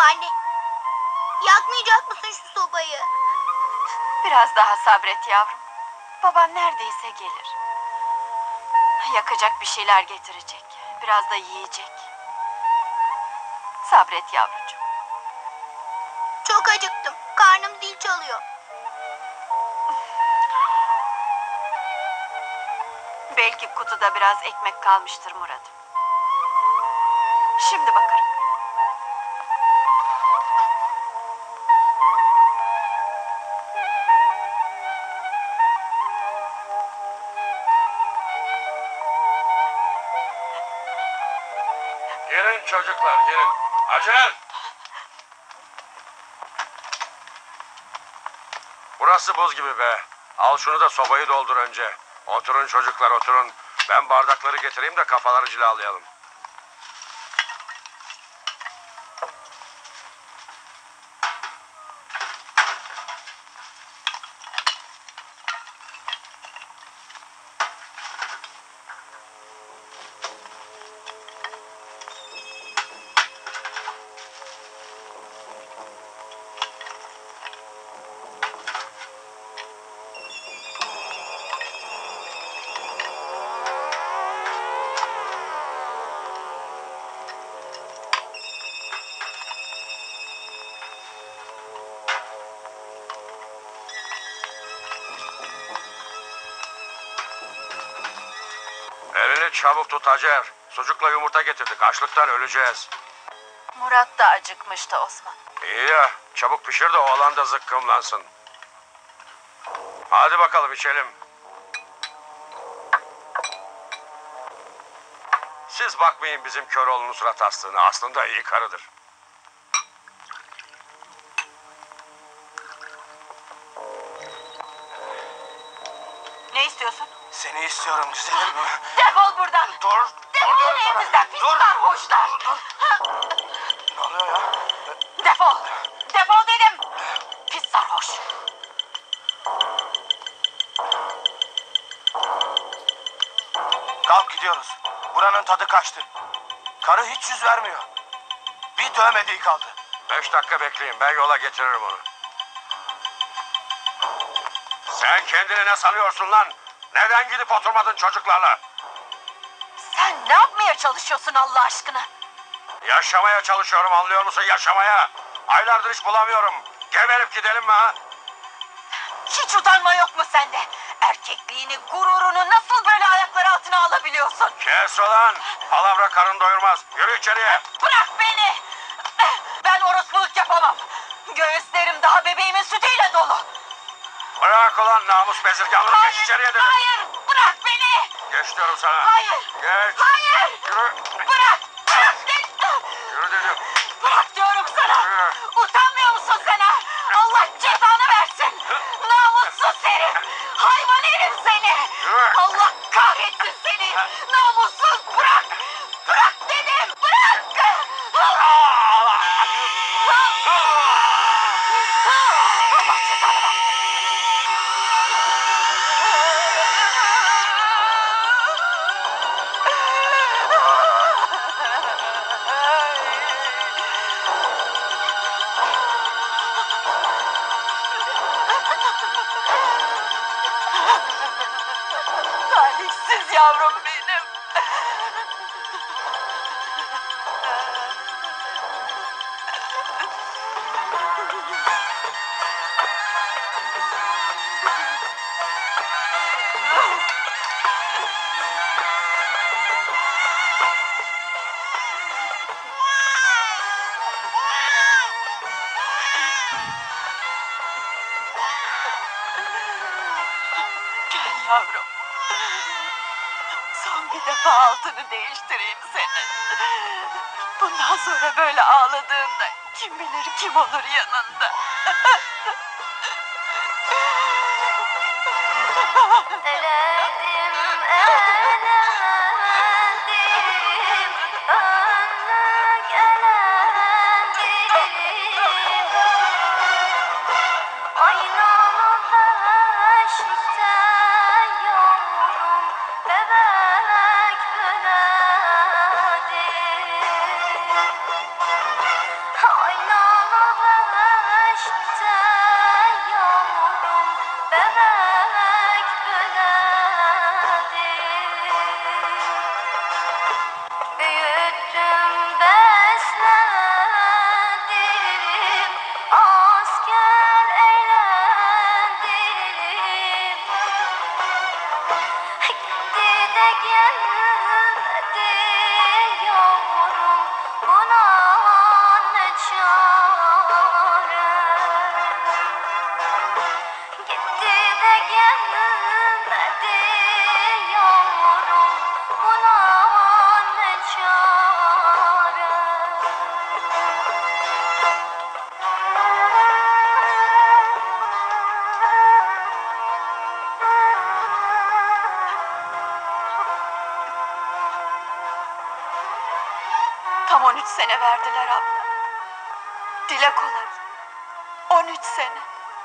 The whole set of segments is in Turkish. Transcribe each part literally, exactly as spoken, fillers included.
anne. Yakmayacak mısın şu sobayı? Biraz daha sabret yavrum. Baban neredeyse gelir. Yakacak bir şeyler getirecek. Biraz da yiyecek. Sabret yavrucuğum. Çok acıktım. Karnım zil çalıyor. Belki kutuda biraz ekmek kalmıştır Murat'ım. Şimdi bakarım. Gelin çocuklar, gelin. Acele! Burası buz gibi be. Al şunu da sobayı doldur önce. Oturun çocuklar, oturun. Ben bardakları getireyim de kafaları cilalayalım. Elini çabuk tut Hacer. Sucukla yumurta getirdik. Açlıktan öleceğiz. Murat da acıkmıştı Osman. İyi ya. Çabuk pişir de oğlan da zıkkımlansın. Hadi bakalım içelim. Siz bakmayın bizim Köroğlu'nun surat astığına. Aslında iyi karıdır. Ne istiyorsun? Seni istiyorum güzelim. Defol buradan. Dur. Defol diyorum sana. evimizden pis Dur. sarhoşlar. Ne oluyor ya? Defol. Defol dedim. Pis sarhoş. Kalk gidiyoruz. Buranın tadı kaçtı. Karı hiç yüz vermiyor. Bir dövmediği kaldı. Beş dakika bekleyin. Ben yola getiririm onu. Sen kendini ne sanıyorsun lan? Neden gidip oturmadın çocuklarla? Sen ne yapmaya çalışıyorsun Allah aşkına? Yaşamaya çalışıyorum, anlıyor musun? Yaşamaya. Aylardır hiç bulamıyorum. Geberip gidelim mi ha? Hiç utanma yok mu sende? Erkekliğini, gururunu nasıl böyle ayakları altına alabiliyorsun? Kes ulan. Palavra karın doyurmaz. Yürü içeriye. Bırak beni! Ben orospuluk yapamam. Göğüslerim daha bebeğimin sütüyle dolu. Bırak ulan namus bezirganlığı. Geç içeriye dedim. Hayır! Bırak beni! Geç diyorum sana. Hayır! Geç. Hayır! Yürü. Bırak! Bırak dedim! Yürü dedim. Bırak diyorum sana! Yürü. Utanmıyor musun sen ha? Allah cezanı versin! Namussuz herif! Hayvan herif seni! Yürü. Allah kahretsin seni! Namussuz bırak! Bırak dedim! Bırak! Allah cezanı versin! Talihsiz yavrum benim. Gel yavrum. Son bir defa altını değiştireyim senin. Bundan sonra böyle ağladığında kim bilir kim olur yanında. Eledim, eledim, anlık eledim. Aynalı beşikte yavrum, bebek büledim. Aynalı gelmedi yavrum, buna ne çare? Gitti de gelmedi yavrum, buna ne çare? Tam on üç sene verdiler abla. Dile kolay. on üç sene.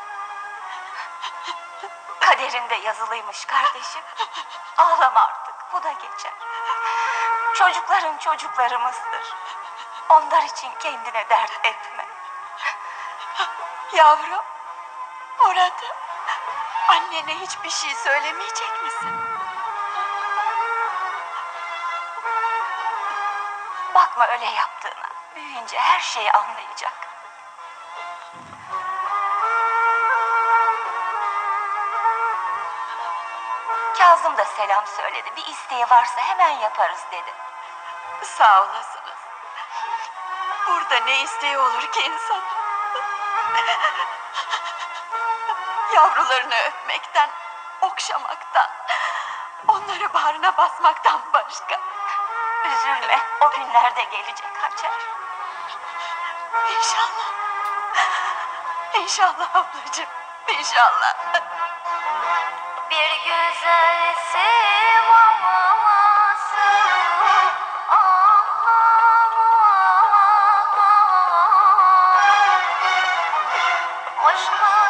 Kaderinde yazılıymış kardeşim. Ağlama artık, bu da geçer. Çocukların çocuklarımızdır. Onlar için kendine dert etme. Yavrum, orada annene hiçbir şey söylemeyecek misin? Bakma öyle yaptığına. Büyüyünce her şeyi anlayacak. Kazım da selam söyledi. Bir isteği varsa hemen yaparız dedi. Sağ olasınız. Burada ne isteği olur ki insan? Yavrularını öpmekten, okşamaktan, onları bağrına basmaktan başka. Üzülme, o günler de gelecek Hacer. İnşallah. İnşallah ablacığım, inşallah. Bir güzel sivaması ağlar. Aşkın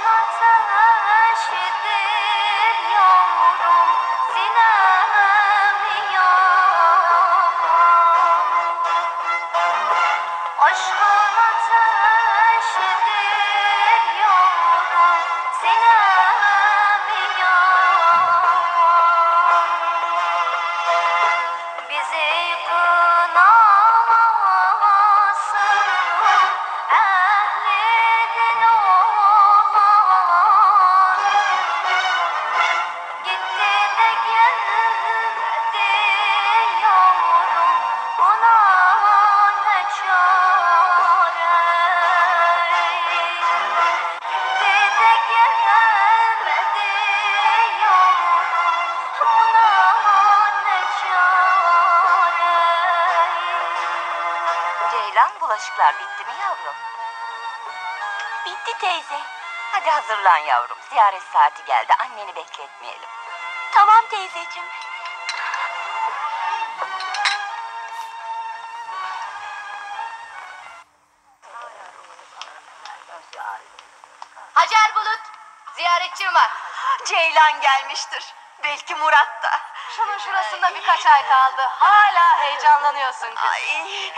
ateşidir yavrum, sinemi yakar. Aşkın ateşidir yavrum, sinemi yakar. Bizi kınamasın ehli din olan. Gitti de gelmedi yavrum, buna ne çare? Gitti de gelmedi yavrum, buna ne çare? Ceylan, bulaşıklar bitti mi yavrum? Bitti teyze. Hadi hazırlan yavrum. Ziyaret saati geldi. Anneni bekletmeyelim. Tamam teyzeciğim. Hacer Bulut, ziyaretçim var. Ceylan gelmiştir. Belki Murat da. Şunun şurasında birkaç ay kaldı. Hala heyecanlanıyorsun kız. Ay.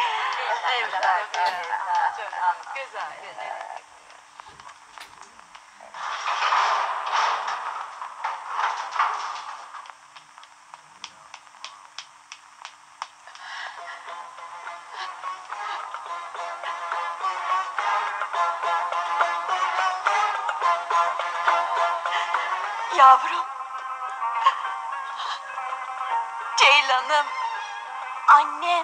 Yavrum. Ceylanım. Annem.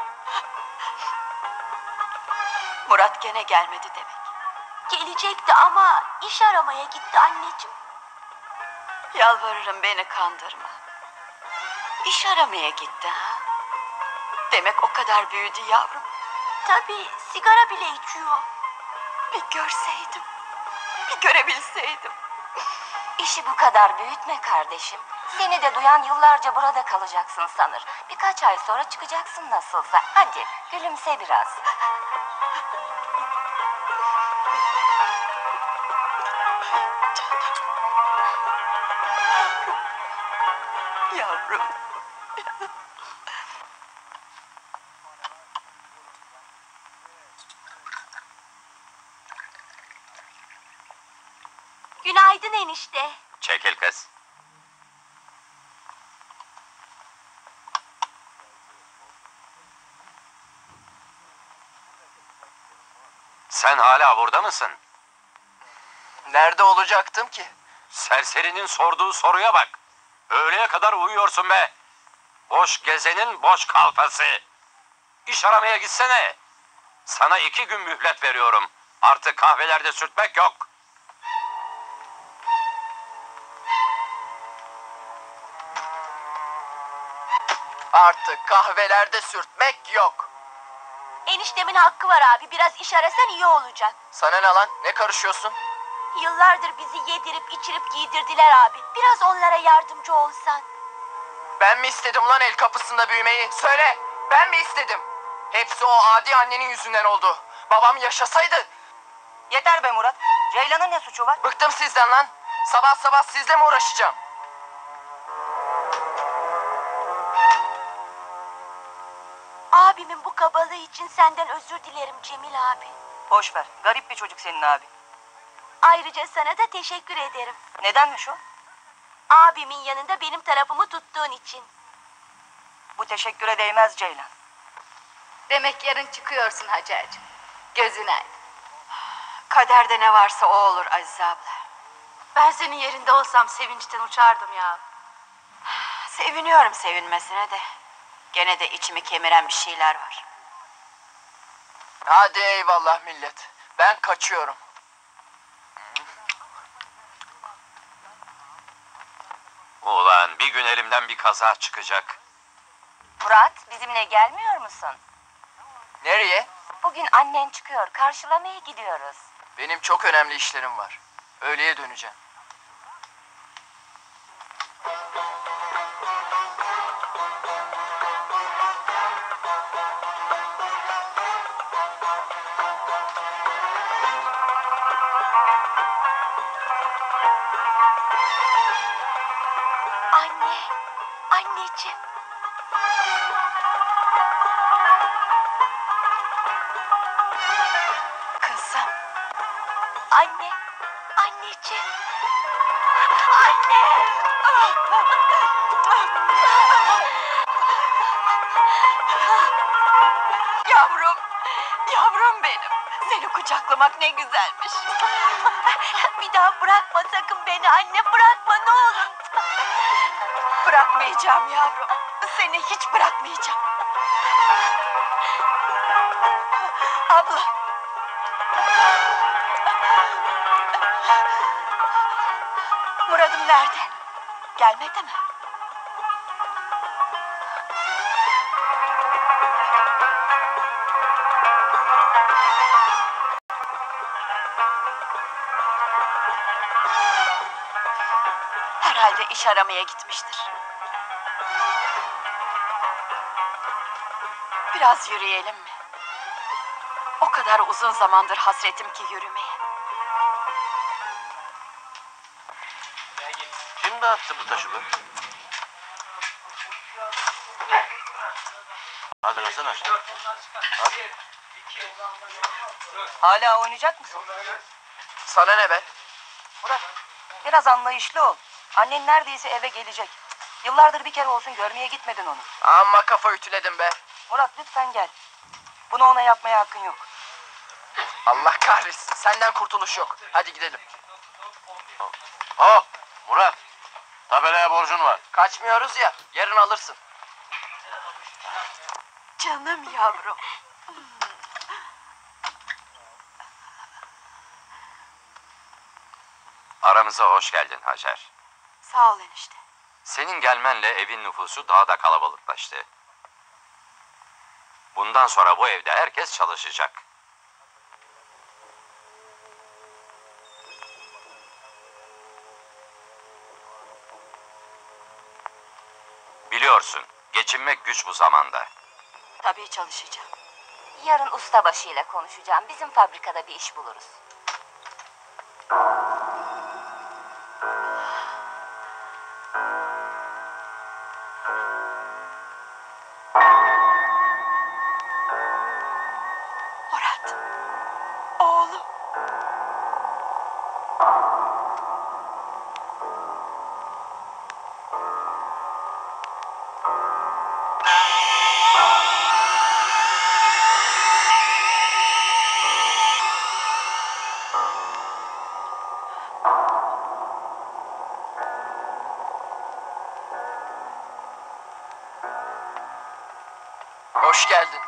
Murat gene gelmedi demek. Gelecekti ama iş aramaya gitti anneciğim. Yalvarırım, beni kandırma. İş aramaya gitti ha. Demek o kadar büyüdü yavrum. Tabii, sigara bile içiyor. Bir görseydim. Bir görebilseydim. İşi bu kadar büyütme kardeşim. Seni de duyan yıllarca burada kalacaksın sanır. Birkaç ay sonra çıkacaksın nasılsa. Hadi gülümse biraz. Yavrum. Günaydın enişte. Çekil kız. Sen hala burada mısın? Nerede olacaktım ki? Serserinin sorduğu soruya bak. Öğleye kadar uyuyorsun be. Boş gezenin boş kalfası. İş aramaya gitsene. Sana iki gün mühlet veriyorum. Artık kahvelerde sürtmek yok. Artık kahvelerde sürtmek yok. Eniştemin hakkı var abi. Biraz iş arasan iyi olacak. Sana ne lan? Ne karışıyorsun? Yıllardır bizi yedirip içirip giydirdiler abi. Biraz onlara yardımcı olsan. Ben mi istedim lan el kapısında büyümeyi? Söyle, ben mi istedim? Hepsi o adi annenin yüzünden oldu. Babam yaşasaydı. Yeter be Murat. Ceylan'ın ne suçu var? Bıktım sizden lan. Sabah sabah sizle mi uğraşacağım? Abimin bu kabalığı için senden özür dilerim Cemil abi. Boş ver. Garip bir çocuk senin abi. Ayrıca sana da teşekkür ederim. Nedenmiş o? Abimin yanında benim tarafımı tuttuğun için. Bu teşekküre değmez Ceylan. Demek yarın çıkıyorsun Hacer'cığım. Gözün aydın. Kaderde ne varsa o olur Azize abla. Ben senin yerinde olsam sevinçten uçardım ya. Seviniyorum sevinmesine de. Gene de içimi kemiren bir şeyler var. Hadi eyvallah millet. Ben kaçıyorum. Ulan bir gün elimden bir kaza çıkacak. Murat, bizimle gelmiyor musun? Nereye? Bugün annen çıkıyor, karşılamaya gidiyoruz. Benim çok önemli işlerim var. Öğleye döneceğim. Anne, anneciğim. Kızım. Anne, anneciğim. Anne! Yavrum. Yavrum benim. Seni kucaklamak ne güzelmiş. Bir daha bırakma sakın beni anne, bırakma ne olur. Bırakmayacağım yavrum. Seni hiç bırakmayacağım. Abla. Murat'ım nerede? Gelmedi mi? Herhalde iş aramaya gitmiştir. Biraz yürüyelim mi? O kadar uzun zamandır hasretim ki yürümeye. Kim dağıttı bu taşı be? Hadi Hasan aç. Hadi. Hala oynayacak mısın? Sana ne be? Murat, biraz anlayışlı ol. Annen neredeyse eve gelecek. Yıllardır bir kere olsun görmeye gitmedin onu. Amma kafa ütüledim be. Murat lütfen gel. Bunu ona yapmaya hakkın yok. Allah kahretsin. Senden kurtuluş yok. Hadi gidelim. Hop Murat. Tabelaya borcun var. Kaçmıyoruz ya. Yarın alırsın. Canım yavrum. Aramıza hoş geldin Hacer. Sağ ol enişte. Senin gelmenle evin nüfusu daha da kalabalıklaştı. Bundan sonra bu evde herkes çalışacak. Biliyorsun, geçinmek güç bu zamanda. Tabii çalışacağım. Yarın ustabaşıyla konuşacağım. Bizim fabrikada bir iş buluruz. Murat. Oğlum. Hoş geldin.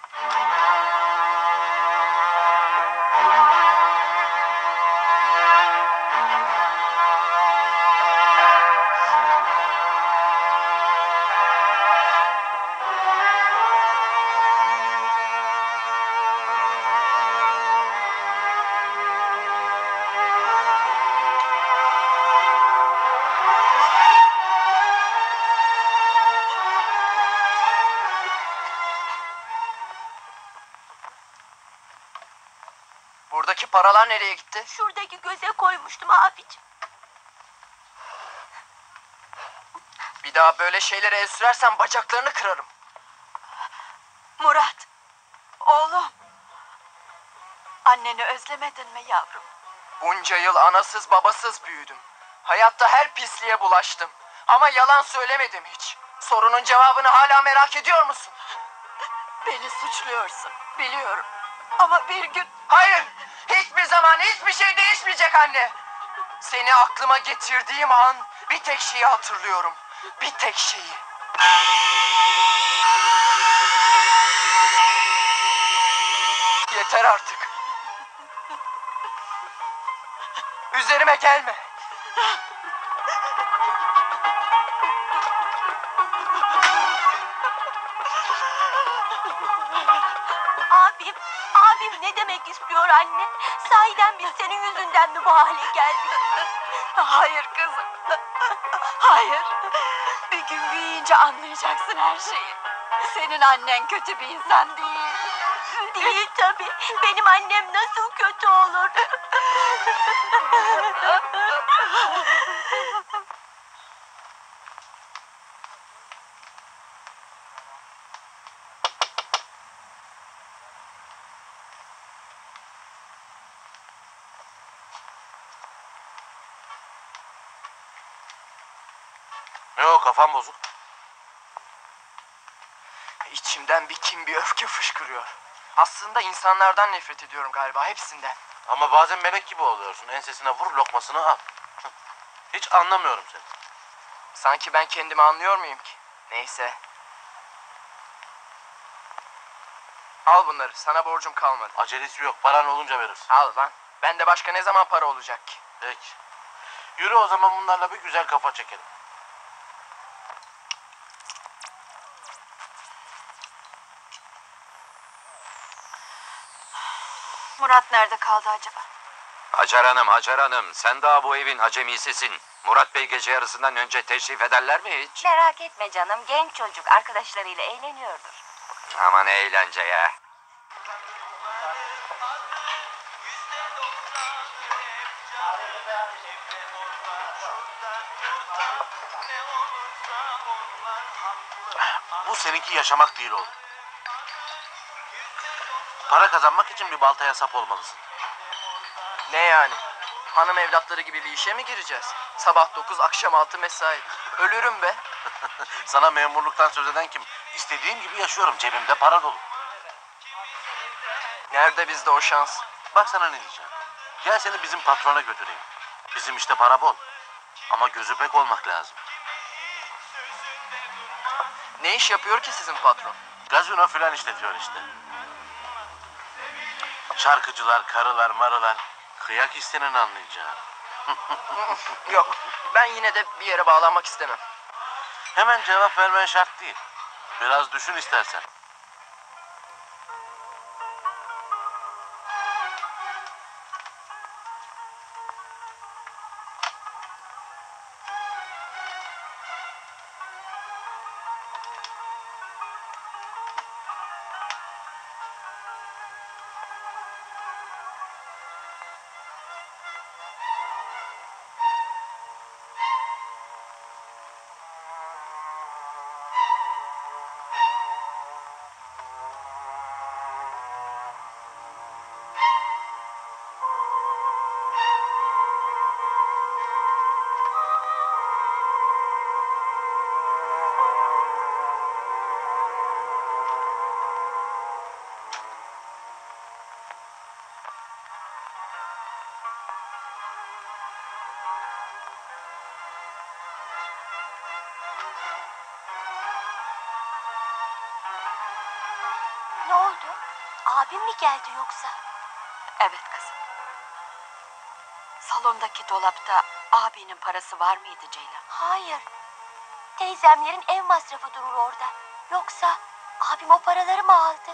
Buradaki paralar nereye gitti? Şuradaki göze koymuştum abicim. Bir daha böyle şeylere el sürersen bacaklarını kırarım. Murat, oğlum. Anneni özlemedin mi yavrum? Bunca yıl anasız babasız büyüdüm. Hayatta her pisliğe bulaştım. Ama yalan söylemedim hiç. Sorunun cevabını hala merak ediyor musun? Beni suçluyorsun, biliyorum. Ama bir gün... Hayır! Hiçbir zaman hiçbir şey değişmeyecek anne. Seni aklıma getirdiğim an bir tek şeyi hatırlıyorum. Bir tek şeyi. Yeter artık. Üzerime gelme. Abim, abim ne demek istiyor anne? Sahiden biz senin yüzünden mi bu hale geldik? Hayır kızım. Hayır. Bir gün büyüyünce anlayacaksın her şeyi. Senin annen kötü bir insan değil. Değil tabii. Benim annem nasıl kötü olur? Ne o, kafam bozuk. İçimden bir kin, bir öfke fışkırıyor. Aslında insanlardan nefret ediyorum galiba, hepsinden. Ama bazen melek gibi oluyorsun. Ensesine vur, lokmasını al. Hiç anlamıyorum seni. Sanki ben kendimi anlıyor muyum ki? Neyse. Al bunları, sana borcum kalmadı. Acelesi yok. Paran olunca verirsin. Al lan. Bende başka ne zaman para olacak ki? Peki. Yürü o zaman, bunlarla bir güzel kafa çekelim. Murat nerede kaldı acaba? Hacer Hanım, Hacer Hanım, sen daha bu evin acemisisin. Murat Bey gece yarısından önce teşrif ederler mi hiç? Merak etme canım, genç çocuk arkadaşlarıyla eğleniyordur. Aman eğlence ya. Bu seninki yaşamak değil oğlum. Para kazanmak için bir baltaya sap olmalısın. Ne yani? Hanım evlatları gibi bir işe mi gireceğiz? Sabah dokuz, akşam altı mesai. Ölürüm be. Sana memurluktan söz eden kim? İstediğim gibi yaşıyorum. Cebimde para dolu. Nerede bizde o şans? Bak sana ne diyeceğim. Gel seni bizim patrona götüreyim. Bizim işte para bol. Ama gözü pek olmak lazım. Ne iş yapıyor ki sizin patron? Gazino filan işletiyor işte. Şarkıcılar, karılar, marılar. Kıyak istenin anlayacağın. Yok, ben yine de bir yere bağlanmak istemem. Hemen cevap vermen şart değil. Biraz düşün istersen. Ne oldu? Abim mi geldi yoksa? Evet kızım. Salondaki dolapta abinin parası var mıydı Ceylan? Hayır. Teyzemlerin ev masrafı durur orada. Yoksa abim o paraları mı aldı?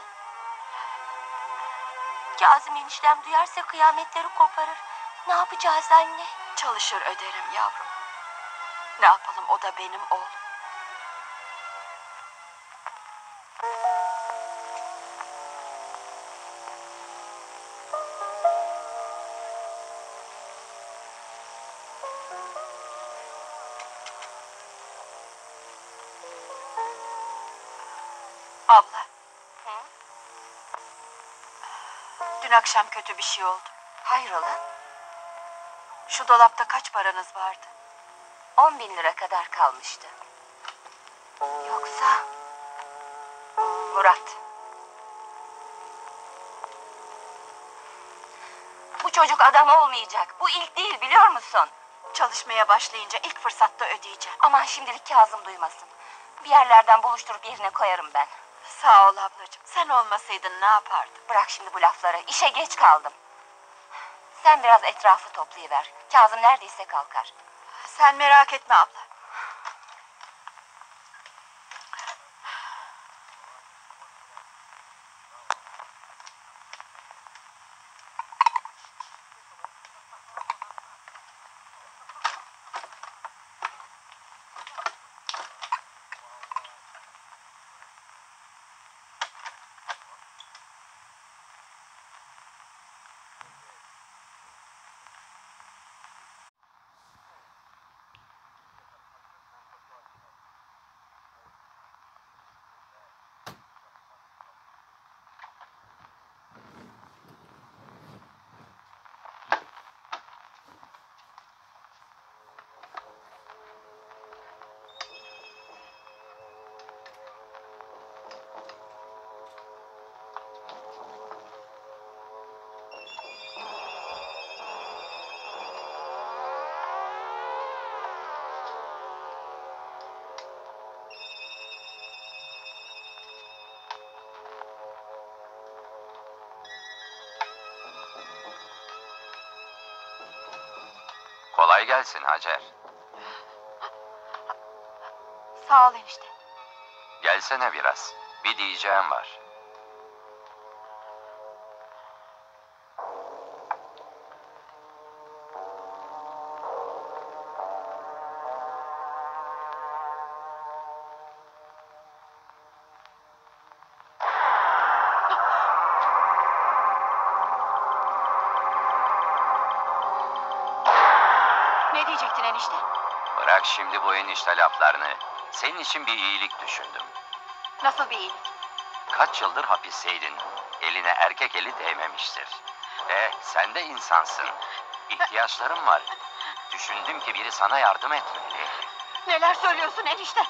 Kazım eniştem duyarsa kıyametleri koparır. Ne yapacağız anne? Çalışır öderim yavrum. Ne yapalım, o da benim oğlum. Abla. Dün akşam kötü bir şey oldu. Hayrola? Şu dolapta kaç paranız vardı? On bin lira kadar kalmıştı. Yoksa... Murat. Bu çocuk adam olmayacak. Bu ilk değil, biliyor musun? Çalışmaya başlayınca ilk fırsatta ödeyeceğim. Aman şimdilik Kazım duymasın. Bir yerlerden buluşturup yerine koyarım ben. Sağ ol ablacığım. Sen olmasaydın ne yapardım? Bırak şimdi bu lafları. İşe geç kaldım. Sen biraz etrafı toplayıver. Kazım neredeyse kalkar. Sen merak etme abla. Kolay gelsin Hacer. Sağ ol enişte. Gelsene biraz. Bir diyeceğim var. Ne diyecektin enişte? Bırak şimdi bu enişte laflarını. Senin için bir iyilik düşündüm. Nasıl bir iyilik? Kaç yıldır hapisteydin. Eline erkek eli değmemiştir. E sen de insansın. İhtiyaçların var. Düşündüm ki biri sana yardım etmeli. Neler söylüyorsun enişte?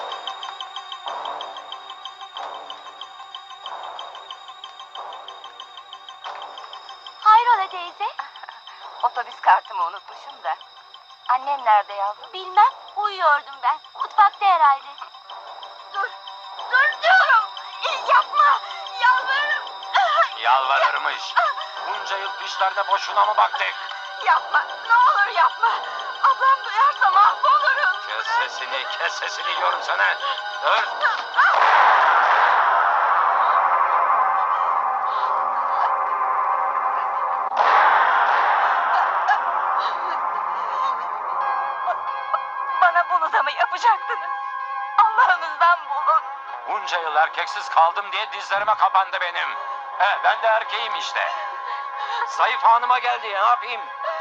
Hayrola teyze? Otobüs kartımı unutmuşum da. Annen nerede yavrum? Bilmem. Uyuyordum ben. Mutfakta herhalde. Dur. Dur diyorum. Yapma. Yalvarırım. Yalvarırmış. Bunca yıl dişlerine boşuna mı baktık? Yapma. Ne olur yapma. Ablam duyarsa mahvolurum. Kes sesini, kes sesini diyorum sana. Dur. Bana bunu da mı yapacaktınız? Allah'ınızdan bulun. Bunca yıl erkeksiz kaldım diye dizlerime kapandı benim. He, ben de erkeğim işte. Zayıf hanıma geldi, ne yapayım?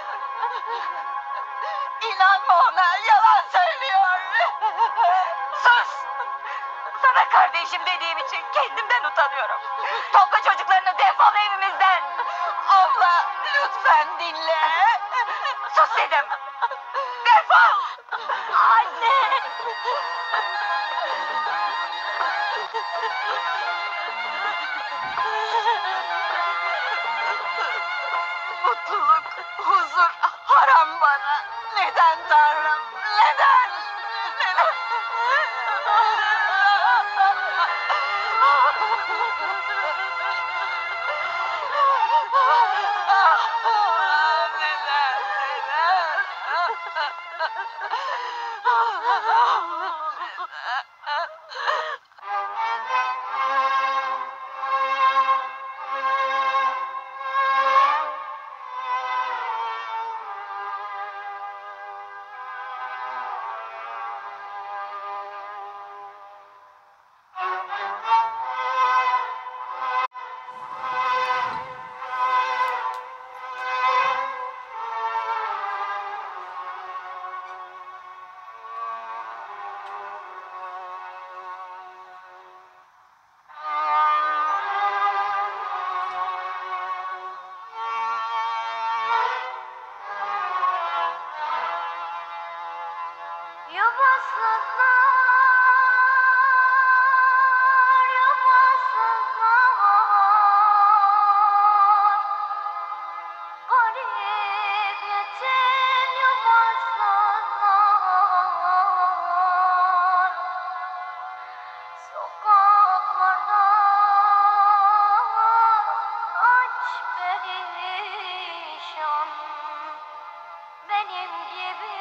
İnanma ona, yalan söylüyor. Sus! Sana kardeşim dediğim için kendimden utanıyorum. Topla çocuklarını, defol evimizden. Abla, lütfen dinle. Sus dedim. Defol! Anne! Mutluluk, huzur haram bana. Neden Tanrım? Neden? Neden? Benim gibi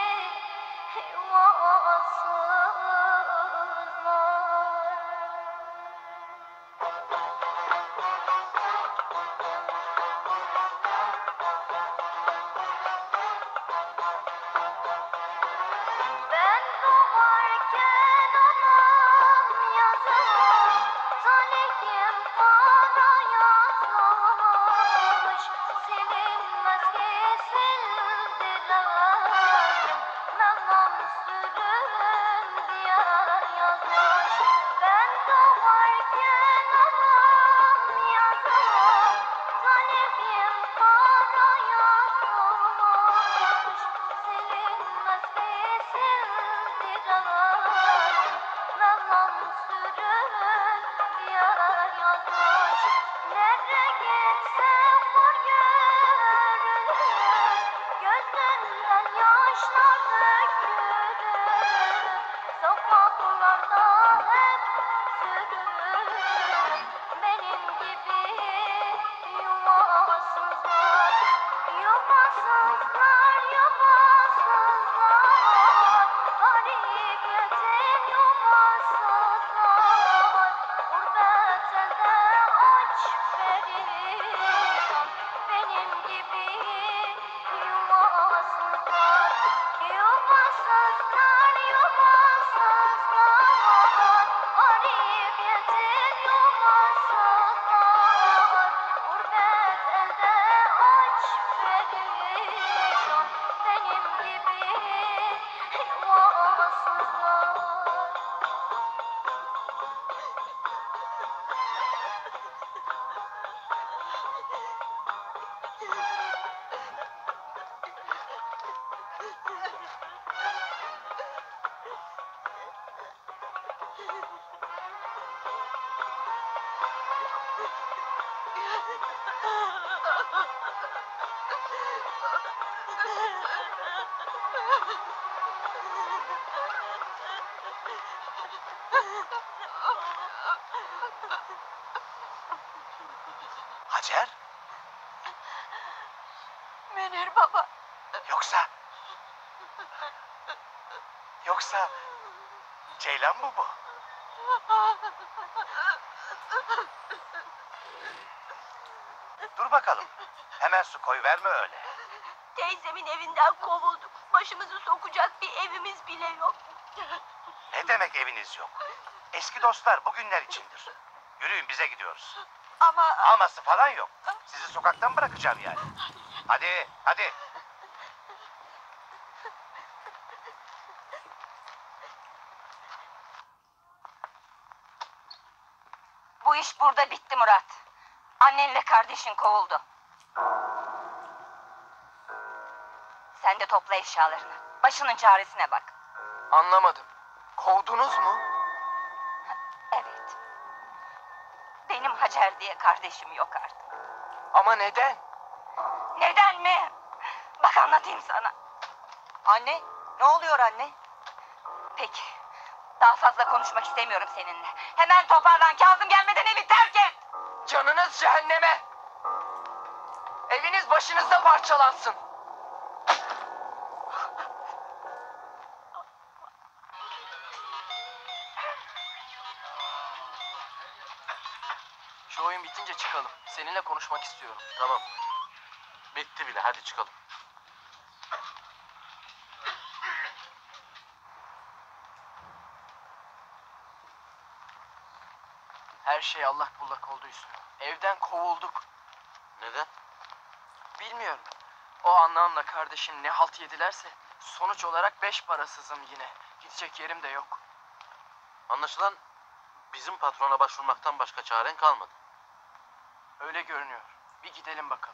ben doğarken anam yazar, talihim kara yazmış, silinmez ki sildiren, Mevlam sürün diye yazmış. Ben doğarken anam yazar, talihim kara yazmış, silinmez ki sildiren, Mevlam sürün diye yazmış. Nereye gitsem var görürüm, gözlerinden yaşlar dökülür, sokaklarda hep sürün, benim gibi yuvasızlar, yuvasızlar, yuvasızlar, garip yetim yuvasızlar, gurbet elde aç perişan, benim gibi yuvasızlar, yuvasızlar, yuvasızlar, garip yetim yuvasızlar, gurbet elde aç perişan, benim gibi yuvasızlar. Hacer, Münir baba. yoksa... Yoksa... Ceylan mı bu? Dur bakalım. Hemen su koy verme öyle. Teyzemin evinden kovulduk. Başımızı sokacak bir evimiz bile yok. Ne demek eviniz yok? Eski dostlar bugünler içindir. Yürüyün bize gidiyoruz. Ama Aması falan yok. Sizi sokaktan bırakacağım yani. Hadi, hadi. Bu iş burada bitti Murat. Annenle kardeşin kovuldu. Sen de topla eşyalarını. Başının çaresine bak. Anlamadım. Kovdunuz mu? Evet. Benim Hacer diye kardeşim yok artık. Ama neden? Neden mi? Bak anlatayım sana. anne, ne oluyor anne? Peki. Daha fazla konuşmak istemiyorum seninle. Hemen toparlan. Kazım gelmeden evi terk et. Canınız cehenneme. Eviniz başınızda parçalansın. Şu oyun bitince çıkalım. Seninle konuşmak istiyorum. Tamam. Bitti bile, hadi çıkalım. Her şey allak bullak oldu Hüsnü. Evden kovulduk. Neden? Bilmiyorum. O anlamla kardeşim ne halt yedilerse sonuç olarak beş parasızım yine. Gidecek yerim de yok. Anlaşılan bizim patrona başvurmaktan başka çaren kalmadı. Öyle görünüyor. Bir gidelim bakalım.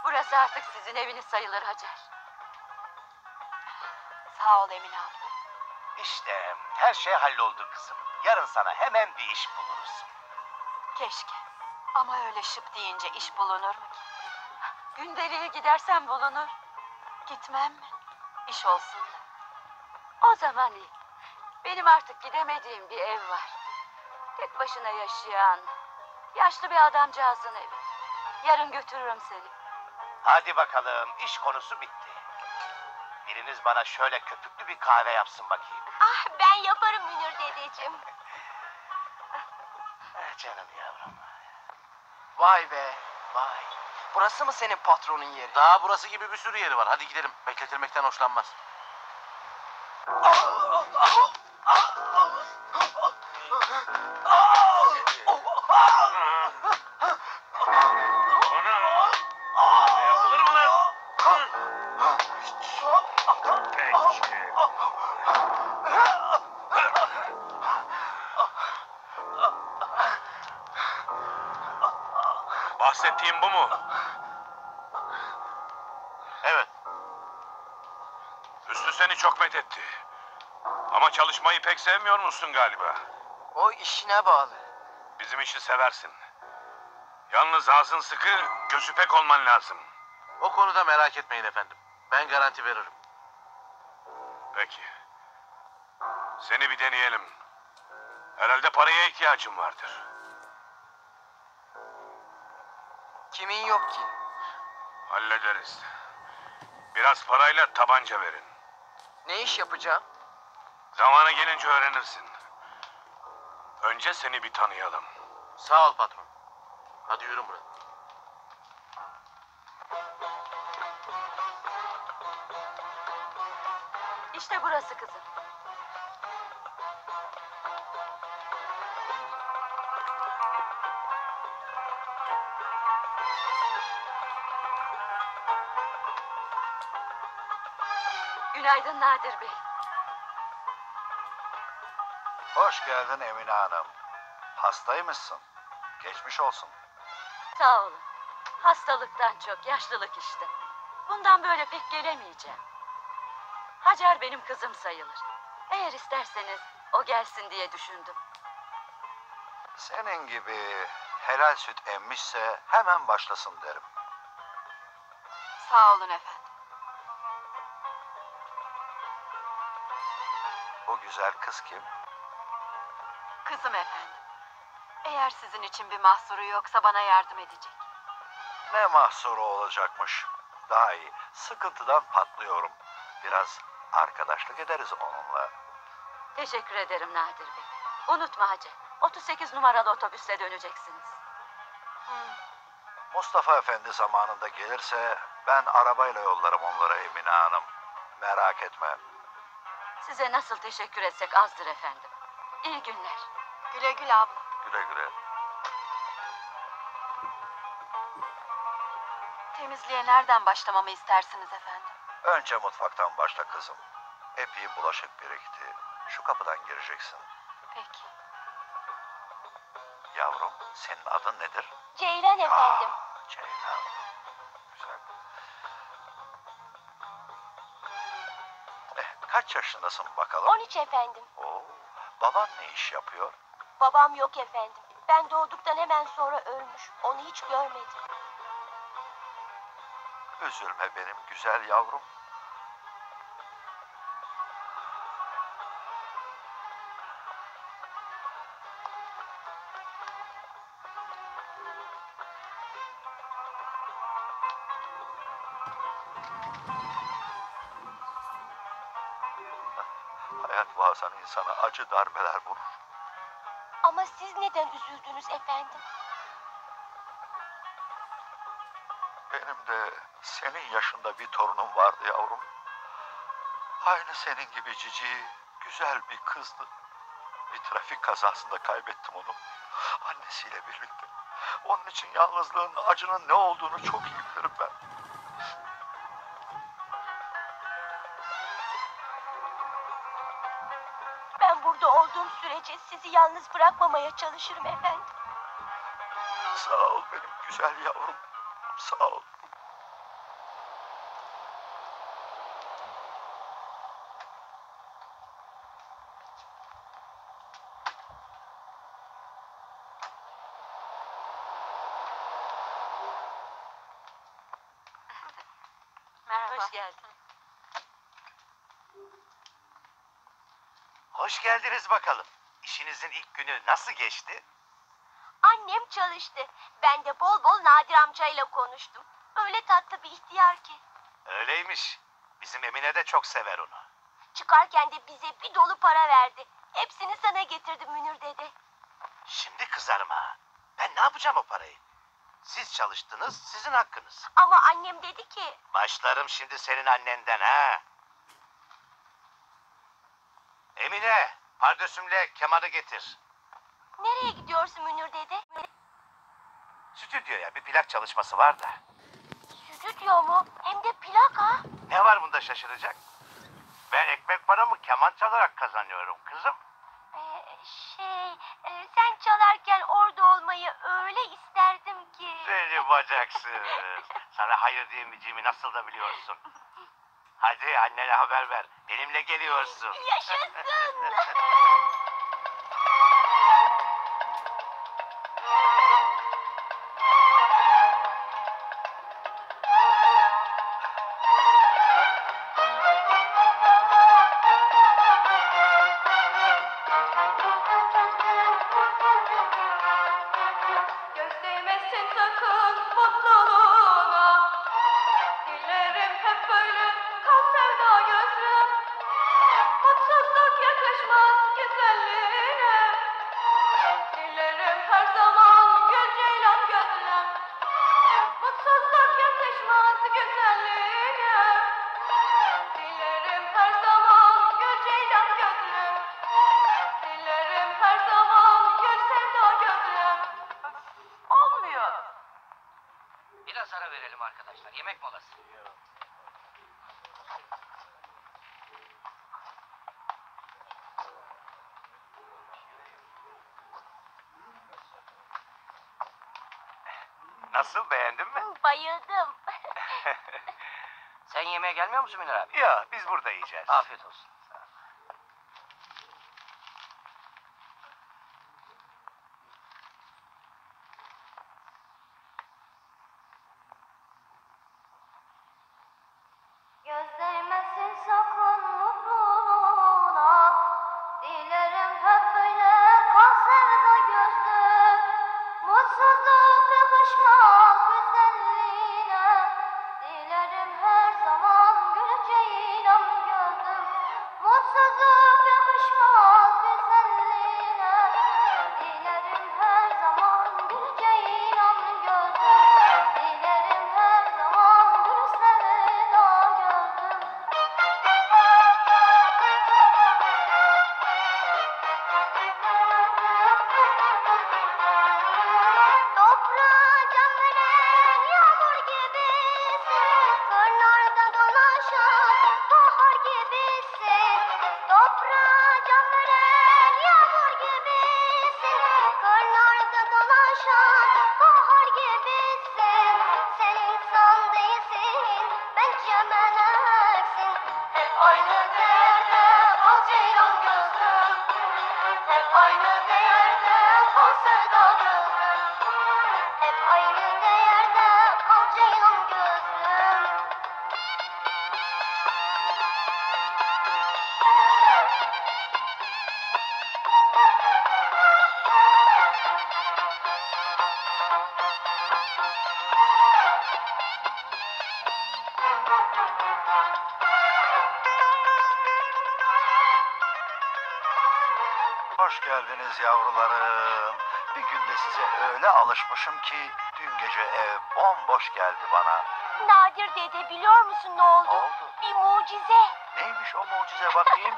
Burası artık sizin eviniz sayılır Hacer. Sağ ol Emine abla. İşte her şey halloldu kızım. Yarın sana hemen bir iş buluruz. Keşke. Ama öyle şıp deyince iş bulunur mu ki? Gündeliğe gidersen bulunur. Gitmem mi? İş olsun da. O zaman iyi. Benim artık gidemediğim bir ev var. Tek başına yaşayan, yaşlı bir adamcağızın evi. Yarın götürürüm seni. Hadi bakalım, iş konusu bitti. Biriniz bana şöyle köpüklü bir kahve yapsın bakayım. Ah ben yaparım Münir dedeciğim. Eh, Canım yavrum. Vay be. Vay. Burası mı senin patronun yeri? Daha burası gibi bir sürü yeri var. Hadi gidelim. Bekletilmekten hoşlanmaz. Yapılır mı lan? Peki. Bahsettiğim bu mu? Evet. Hüsnü seni çok methetti. Ama çalışmayı pek sevmiyor musun galiba? O işine bağlı. Bizim işi seversin. Yalnız ağzın sıkı, gözü pek olman lazım. O konuda merak etmeyin efendim. Ben garanti veririm. Peki. Seni bir deneyelim. Herhalde paraya ihtiyacın vardır. Kimin yok ki? Hallederiz. Biraz parayla tabanca verin. Ne iş yapacağım? Zamanı gelince öğrenirsin. Önce seni bir tanıyalım. Sağ ol patron. Hadi yürü buradan. İşte burası kızım. Günaydın Nadir Bey. Hoş geldin Emine Hanım. Hastaymışsın. Geçmiş olsun. Sağ olun. Hastalıktan çok yaşlılık işte. Bundan böyle pek gelemeyeceğim. Hacer benim kızım sayılır. Eğer isterseniz o gelsin diye düşündüm. Senin gibi helal süt emmişse hemen başlasın derim. Sağ olun efendim. Bu güzel kız kim? Kızım efendim. Eğer sizin için bir mahsuru yoksa bana yardım edecek. Ne mahsuru olacakmış. Daha iyi. Sıkıntıdan patlıyorum. Biraz arkadaşlık ederiz onunla. Teşekkür ederim Nadir Bey. Unutma Hacı. otuz sekiz numaralı otobüsle döneceksiniz. Mustafa Efendi zamanında gelirse ben arabayla yollarım onlara Emine Hanım. Merak etme. Size nasıl teşekkür etsek azdır efendim. İyi günler. Güle güle abla. Güle güle. Temizliğe nereden başlamamı istersiniz efendim? Önce mutfaktan başla kızım. Epey bulaşık birikti. Şu kapıdan gireceksin. Peki. Yavrum, senin adın nedir? Ceylan efendim. Aa, Ceylan. Güzel. Eh, kaç yaşındasın bakalım? on üç efendim. Oo, baban ne iş yapıyor? Babam yok efendim. Ben doğduktan hemen sonra ölmüş. Onu hiç görmedim. Üzülme benim güzel yavrum. Hayat bazen insana acı darbeler vurur. Ama siz neden üzüldünüz efendim? Benim de senin yaşında bir torunum vardı yavrum. Aynı senin gibi cici, güzel bir kızdı. Bir trafik kazasında kaybettim onu. Annesiyle birlikte. Onun için yalnızlığın, acının ne olduğunu çok iyi bilirim ben. Ben burada olduğum sürece sizi yalnız bırakmamaya çalışırım efendim. Sağ ol benim güzel yavrum. Sağ ol. Hoş geldin. Hoş geldiniz bakalım. İşinizin ilk günü nasıl geçti? Annem çalıştı. Ben de bol bol Nadir amcayla konuştum. Öyle tatlı bir ihtiyar ki. Öyleymiş. Bizim Emine de çok sever onu. Çıkarken de bize bir dolu para verdi. Hepsini sana getirdim Münir dede. Şimdi kızarım ha. Ben ne yapacağım o parayı? Siz çalıştınız, sizin hakkınız. Ama annem dedi ki... Başlarım şimdi senin annenden ha. Emine, pardösümle kemanı getir. Nereye gidiyorsun Münir dede? Stüdyoya bir plak çalışması var da. Stüdyo mu? Hem de plak ha. Ne var bunda şaşıracak? Ben ekmek paramı keman çalarak kazanıyorum kızım. Ee, şey, e, sen çalarken orada olmayı öyle isterdim ki. Seni bacaksız. Sana hayır diyemeyeceğimi nasıl da biliyorsun. Hadi annene haber ver. Benimle geliyorsun. Yaşasın. Göz değmesin sakın mutluluğuna. Dilerim hep böyle kal sevda gözlüm. Mutsuzluk yakışmaz güzelliğine. Dilerim her zaman gül ceylan gözlüm. Mutsuzluk yakışmaz güzelliğine. Dilerim her zaman gül ceylan gözlüm. Dilerim her zaman gül sevda gözlüm. Olmuyor. Biraz ara verelim arkadaşlar. Yemek molası. Nasıl, beğendin mi? Bayıldım. Sen yemeğe gelmiyor musun Münir abi? Ya biz burada yiyeceğiz. Afiyet olsun. Göz değmesin sakın mutluluğuna. Dilerim hep böyle kal sevda gözlüm. Mutsuzluk yakışmaz güzelliğine. Dilerim her zaman güleceğin gözlüm. Mutsuzluk yakışmaz güzelliğine. Dilerim her zaman güleceğin gözlüm. Dilerim her zaman gül sevda gözlüm. Toprağa can veren yağmur gibisin. Kırlarda dolaşan bahar gibisin. Toprağa can veren yağmur gibisin. Kırlarda dolaşan bahar gibisin. Sen insan değilsin, bence meleksin. Hep aynı değerde kal ceylan gözlüm. Hep aynı değerde kal sevda gözlüm. Hep aynı değerde kal ceylan gözlüm. Hoş geldiniz yavrularım. Bir günde size öyle alışmışım ki dün gece ev bomboş geldi bana. Nadir dede biliyor musun ne oldu? Ne oldu? Bir mucize. Neymiş o mucize bakayım?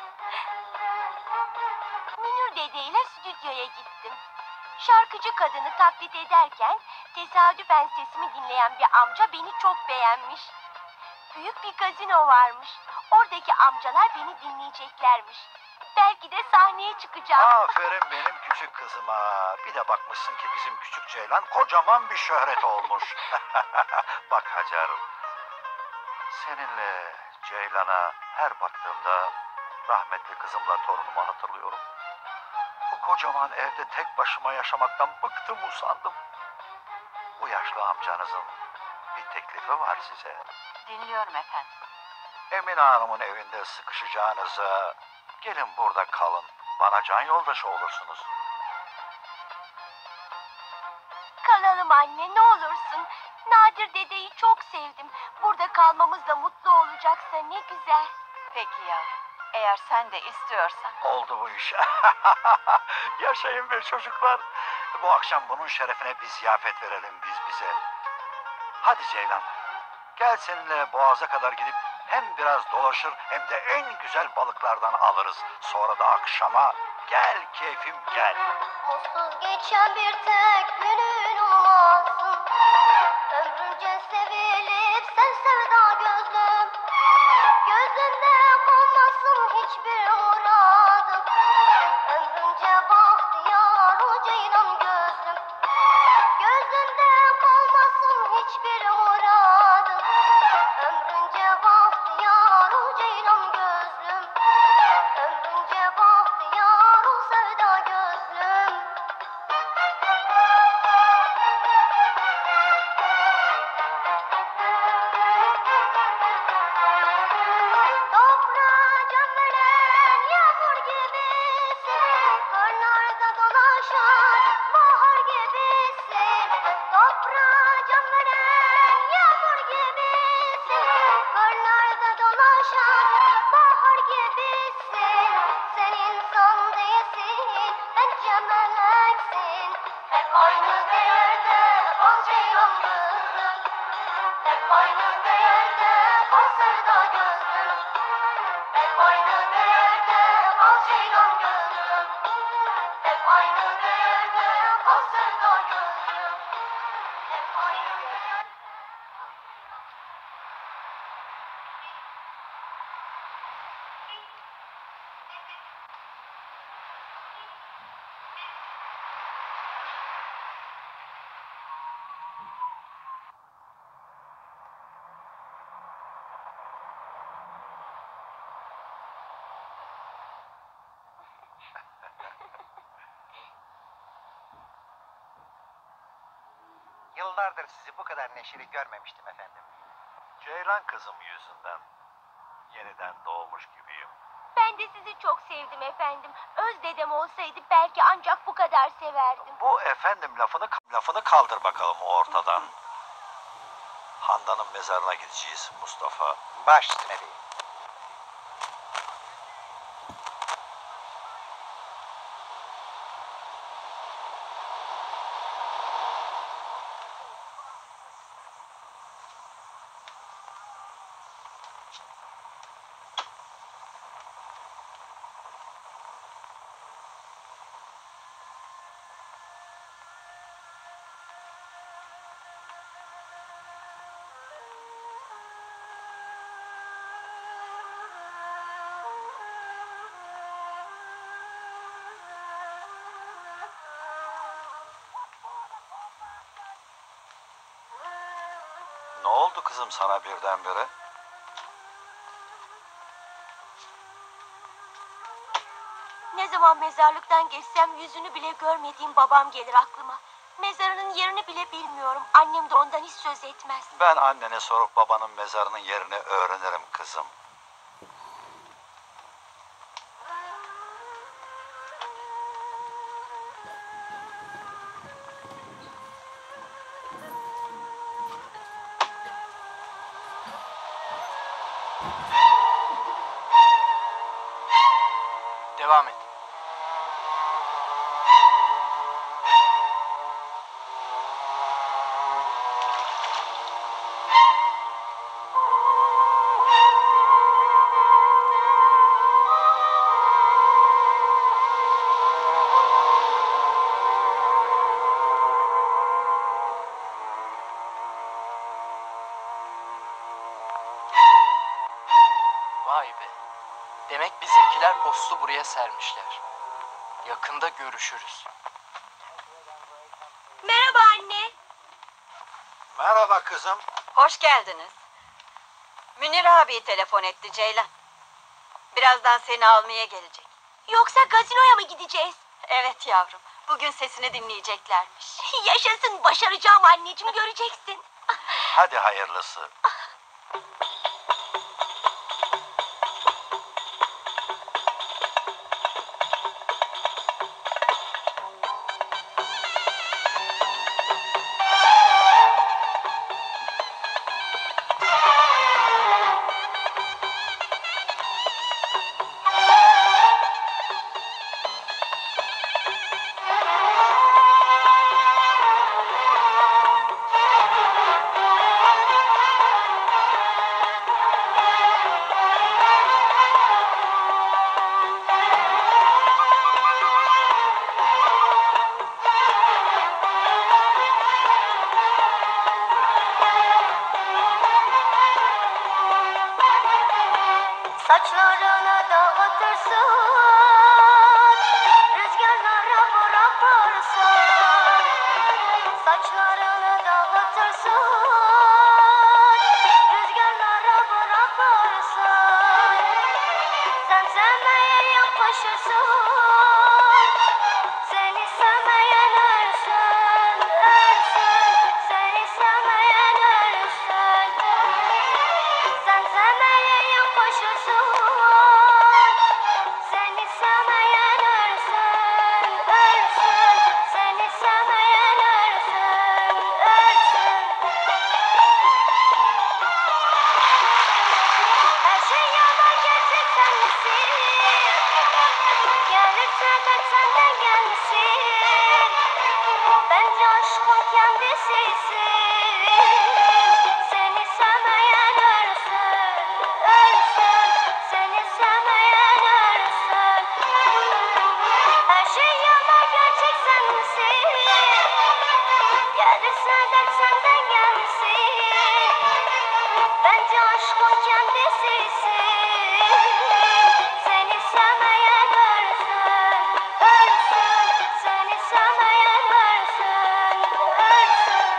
Münir dedeyle stüdyoya gittim. Şarkıcı kadını taklit ederken tesadüfen sesimi dinleyen bir amca beni çok beğenmiş. Büyük bir gazino varmış. Oradaki amcalar beni dinleyeceklermiş. Belki de sahneye çıkacağım. Aferin benim küçük kızıma. Bir de bakmışsın ki bizim küçük Ceylan kocaman bir şöhret olmuş. Bak Hacer, seninle Ceylan'a her baktığımda rahmetli kızımla torunumu hatırlıyorum. Bu kocaman evde tek başıma yaşamaktan bıktım, usandım. Bu yaşlı amcanızın bir teklifi var size. Dinliyorum efendim. Emine Hanım'ın evinde sıkışacağınıza gelin burada kalın. Bana can yoldaşı olursunuz. Kalalım anne, ne olursun. Nadir dedeyi çok sevdim. Burada kalmamızla mutlu olacaksa ne güzel. Peki ya. Eğer sen de istiyorsan. Oldu bu iş. Yaşayın be çocuklar. Bu akşam bunun şerefine bir ziyafet verelim biz bize. Hadi Ceylan. Gel seninle boğaza kadar gidip hem biraz dolaşır hem de en güzel balıklardan alırız. Sonra da akşama gel keyfim gel. Mutsuz geçen bir tek günün olmasın. Ömrünce sevilip sen sevda gözlüm. Gözünde kalmasın hiçbir muradım. Ömrünce bahtiyar o ceylan gözlüm. Gözünde kalmasın hiçbir muradım. Ömrünce bahtiyar o ceylan gözlüm. Ömrünce bahtiyar o sevda gözlüm. Toprağa can veren yağmur gibisin. Kırlarda dolaşan bahar gibisin. Toprağa can veren yağmur gibisin. Kırlarda dolaşan bahar gibisin. Sen insan değilsin, bence meleksin. Hep aynı değerde kal ceylan gözlüm. Hep aynı değerde kal sevda gözlüm. Hep aynı değerde kal ceylan gözlüm. Hep aynı değerde kal sevda gözlüm. Hep aynı değerde. Yıllardır sizi bu kadar neşeli görmemiştim efendim. Ceylan kızım yüzünden yeniden doğmuş gibiyim. Ben de sizi çok sevdim efendim. Öz dedem olsaydı belki ancak bu kadar severdim. Bu efendim lafını lafını kaldır bakalım ortadan. Handan'ın mezarına gideceğiz Mustafa. Baş üstüne beyim. Ne oldu kızım sana birdenbire? Ne zaman mezarlıktan geçsem yüzünü bile görmediğim babam gelir aklıma. Mezarının yerini bile bilmiyorum. Annem de ondan hiç söz etmez. Ben annene sorup babanın mezarının yerini öğrenirim kızım. Devam et. Vay be. Demek bizimkiler postu buraya sermişler. Yakında görüşürüz. Merhaba anne. Merhaba kızım. Hoş geldiniz. Münir abi telefon etti Ceylan. Birazdan seni almaya gelecek. Yoksa gazinoya mı gideceğiz? Evet yavrum. Bugün sesini dinleyeceklermiş. Yaşasın, başaracağım anneciğim, göreceksin. hadi hayırlısı. Saçlarını dağıtırsın, rüzgarlara bırakırsın. Saçlarını dağıtırsın, rüzgarlara bırakırsın. Sen sevmeye yaklaşırsın, seni sevmeyen ölsün, ölsün. Seni sevmeyen ölsün. Sen sevmeye yaklaşırsın, seni sevmeyen ölsün, ölsün. Seni sevmeyen ölsün, ölsün. Her şey yalan, gerçek sen misin? Gelirse dert senden gelmesin. Bence aşkın kendisisin. Seni sevmeyen ölsün, ölsün. Seni sevmeyen ölsün. Her şey yalan, gerçek sen misin? Gelirse dert senden gelmesin. Bence aşkın kendisisin. Seni sevmeyen ölsün, ölsün. Seni sevmeyen ölsün, ölsün.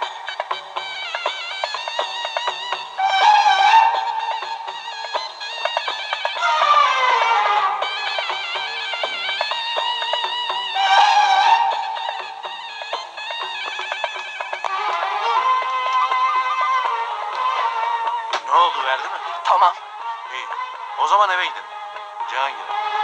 Ne oldu, verdi mi? Tamam. İyi. O zaman eve gidelim. Cihangir.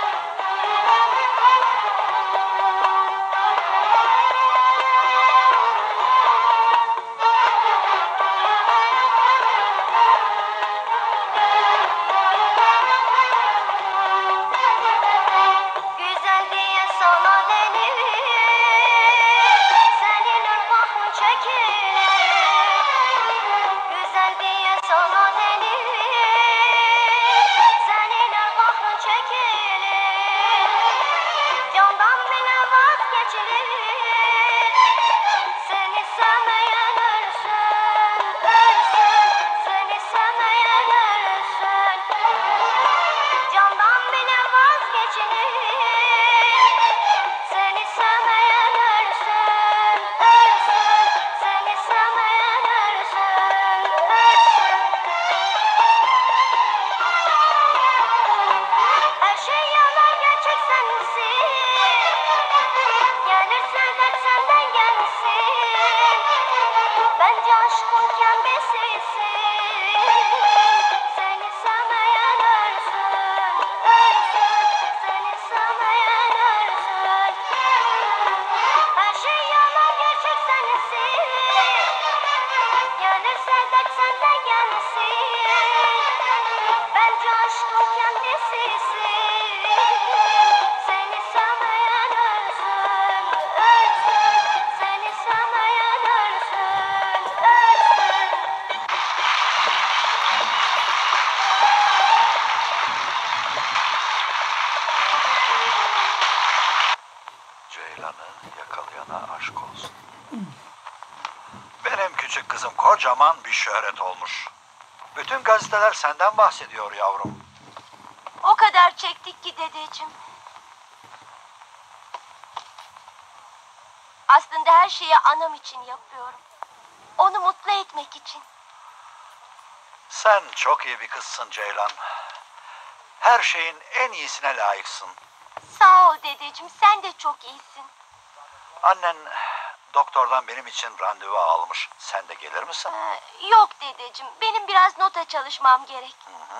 Güzel diye sana denir, senin ırmakın çekilir. Güzel diye sana denir, senin ırmakın çekilir. Candan bile vazgeçilir. Seni sevmeyen ölsün, ölsün. Seni sevmeyen ölsün. Candan bile vazgeçilir. Seni sevmeyen ölsün, ölsün. Seni sevmeyen ölsün, ölsün. Her şey yalan, gerçek sen misin? Gelirse dert senden gelmesin. Bence aşkın kendisisin. Seni sevmeyen ölsün, ölsün. Seni sevmeyen ölsün. Her şey yalan, gerçek sen misin? Gelirse dert senden gelmesin. Bence aşkın kendisisin. Seni sevmeyen ölsün, ölsün. Seni sevmeyen ölsün, ölsün. Ceylan'ı yakalayana aşk olsun. Benim küçük kızım kocaman bir şöhret olmuş. Bütün gazeteler senden bahsediyor yavrum. O kadar çektik ki dedeciğim. Aslında her şeyi anam için yapıyorum. Onu mutlu etmek için. Sen çok iyi bir kızsın Ceylan. Her şeyin en iyisine layıksın. Sağ ol dedeciğim, sen de çok iyisin. Annen doktordan benim için randevu almış. Sen de gelir misin? Ee, yok dedeciğim. Benim biraz nota çalışmam gerek. Hı hı.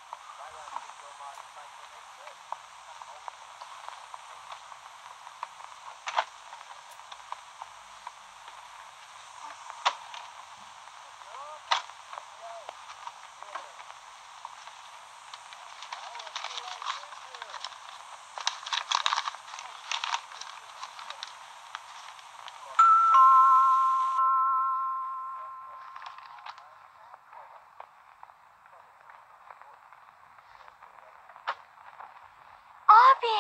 Abi.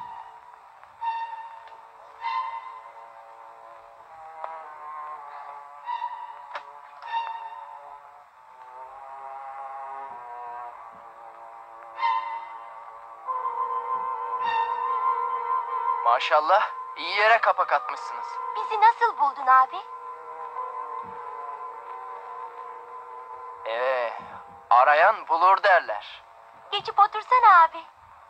Maşallah, iyi yere kapak atmışsınız. Bizi nasıl buldun abi? Ee, arayan bulur derler. Geçip otursana abi.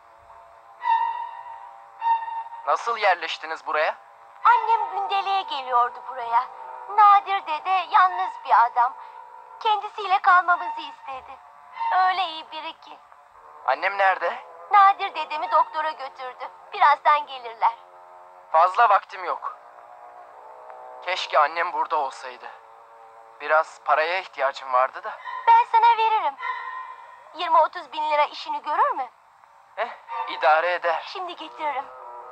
Nasıl yerleştiniz buraya? Annem gündeliğe geliyordu buraya. Nadir dede yalnız bir adam. Kendisiyle kalmamızı istedi. Öyle iyi biri ki. Annem nerede? Nadir dedemi doktora götürdü. Birazdan gelirler. Fazla vaktim yok. Keşke annem burada olsaydı. Biraz paraya ihtiyacım vardı da. Ben sana veririm. yirmi otuz bin lira işini görür mü? Eh, idare eder. Şimdi getiririm.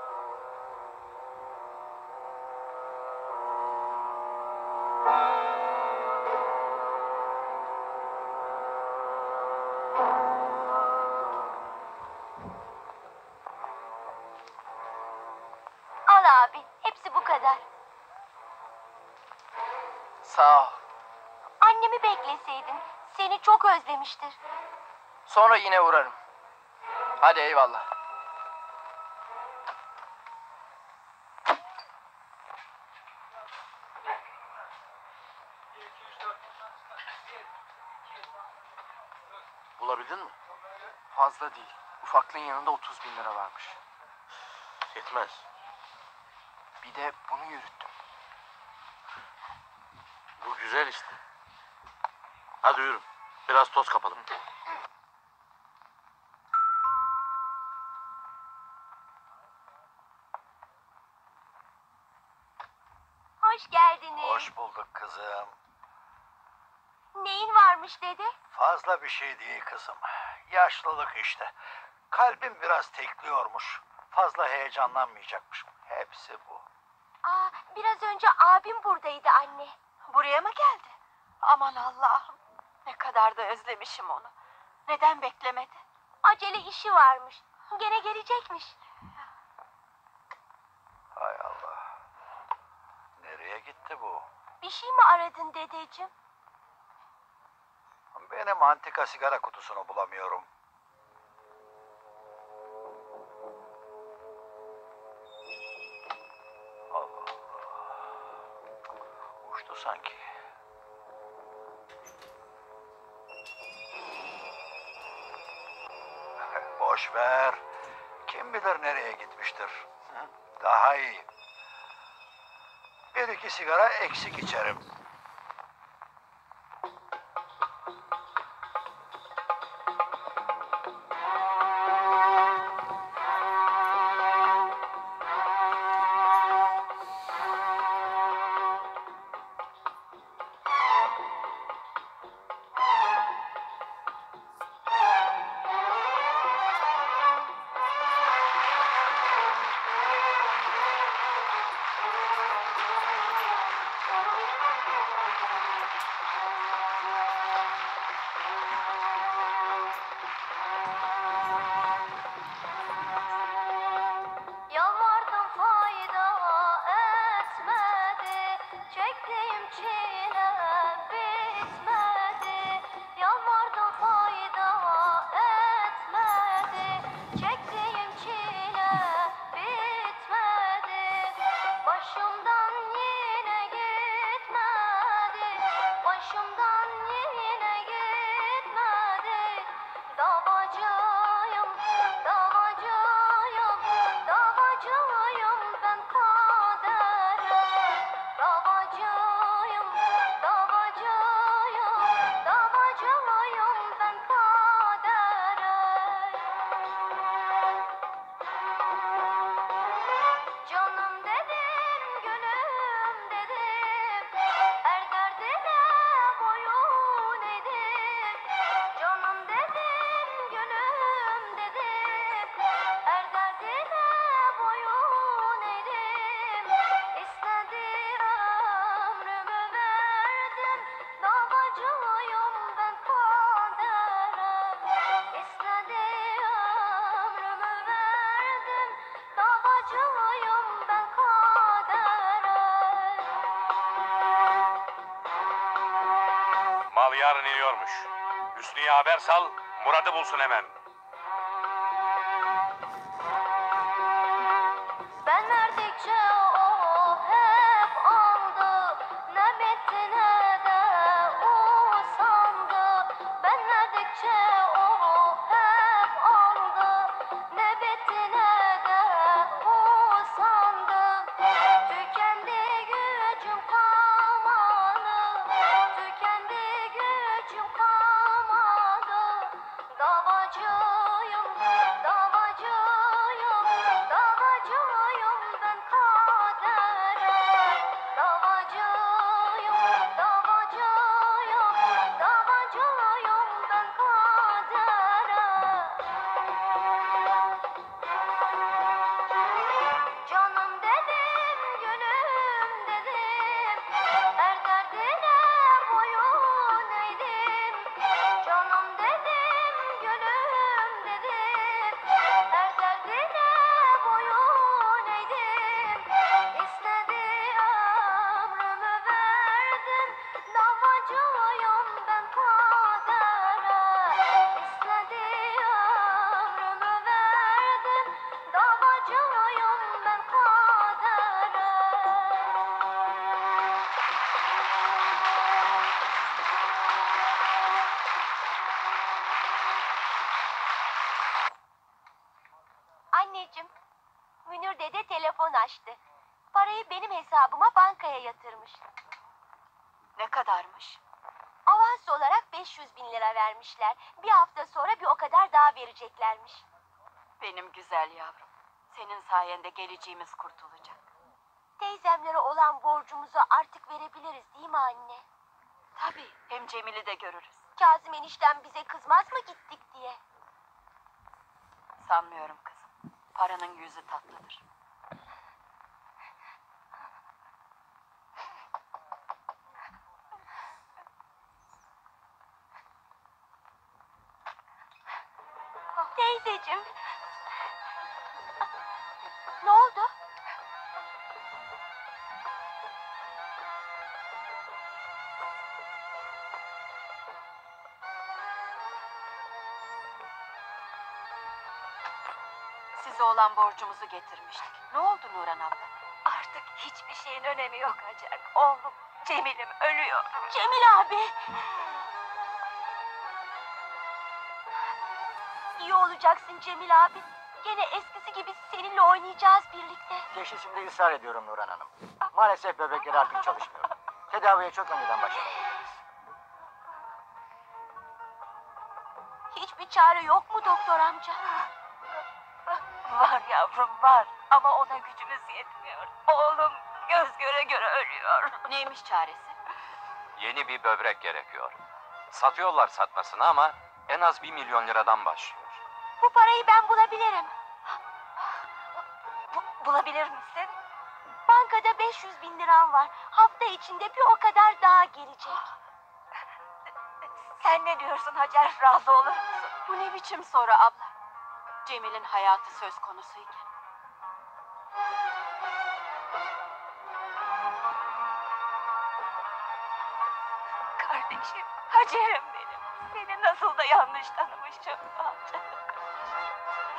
Al abi. Hepsi bu kadar. Sağ ol. Annemi bekleseydin. Seni çok özlemiştir. Sonra yine uğrarım. Hadi eyvallah. Bulabildin mi? Fazla değil. Ufaklığın yanında otuz bin lira varmış. Yetmez. Bir de bunu yürüttüm. Bu güzel işte. Hadi yürü. Biraz toz kapalım. Hoş geldiniz. Hoş bulduk kızım. Neyin varmış dede? Fazla bir şey değil kızım. Yaşlılık işte. Kalbim biraz tekliyormuş. Fazla heyecanlanmayacakmışım. Hepsi bu. Aa, biraz önce abim buradaydı anne. Buraya mı geldi? Aman Allah'ım. Ne kadar da özlemişim onu. Neden beklemedi? Acele işi varmış. Gene gelecekmiş. Hay Allah. Nereye gitti bu? Bir şey mi aradın dedeciğim? Benim antika sigara kutusunu bulamıyorum. Allah Allah. Uçtu sanki. Boş ver. Kim bilir nereye gitmiştir. Hı? Daha iyi. Bir iki sigara eksik içerim. Mal yarın iniyormuş. Hüsnü'ye haber sal, Murat'ı bulsun hemen. Ben verdikçe o hep aldı, nöbetine de usandı. Ben verdikçe o hep aldı, nöbetine de usandı. Tükendi gücüm kalmadı, tükendi gücüm kalmadı. Davacıyım, davacıyım, davacıyım ben kadere. Davacıyım, davacıyım, davacıyım ben kadere. Canım dedim, gülüm dedim, her derdine boyun eğdim. Canım dedim, gülüm dedim, her derdine boyun eğdim. İstedi ömrümü verdim, davacıyım ben kadere. İstedi ömrümü verdim, davacıyım ben kadere. Anneciğim, Münir dede telefon açtı. Parayı benim hesabıma bankaya yatırmış. Ne kadarmış? Avans olarak beş yüz bin lira vermişler. Bir hafta sonra bir o kadar daha vereceklermiş. Benim güzel yavrum. Senin sayende geleceğimiz kurtulacak. Teyzemlere olan borcumuzu artık verebiliriz değil mi anne? Tabii, hem Cemil'i de görürüz. Kazım enişten bize kızmaz mı gittik diye? Sanmıyorum kızım. Paranın yüzü tatlıdır. Teyzeciğim. Ne oldu? Size olan borcumuzu getirmiştik. Ne oldu Nurhan abla? Artık hiçbir şeyin önemi yok Hacer. Oğlum, Cemil'im ölüyor. Cemil abi. İyi olacaksın Cemil abi. Gene eskisi gibi seninle oynayacağız birlikte. Teşhisimde ısrar ediyorum Nurhan Hanım. Maalesef böbrekleri artık çalışmıyor. Tedaviye çok önceden başlamalıyız. Hiçbir çare yok mu doktor amca? Var yavrum var ama ona gücümüz yetmiyor. Oğlum göz göre göre ölüyor. Neymiş çaresi? Yeni bir böbrek gerekiyor. Satıyorlar satmasını ama en az bir milyon liradan başlıyor. Bu parayı ben bulabilirim. Bu- bulabilir misin? Bankada beş yüz bin liram var. Hafta içinde bir o kadar daha gelecek. Sen ne diyorsun Hacer, razı olur musun? Bu ne biçim soru abla? Cemil'in hayatı söz konusuyken. Kardeşim, Hacer'im benim. Seni nasıl da yanlış tanımışım. Ah canım kardeşim.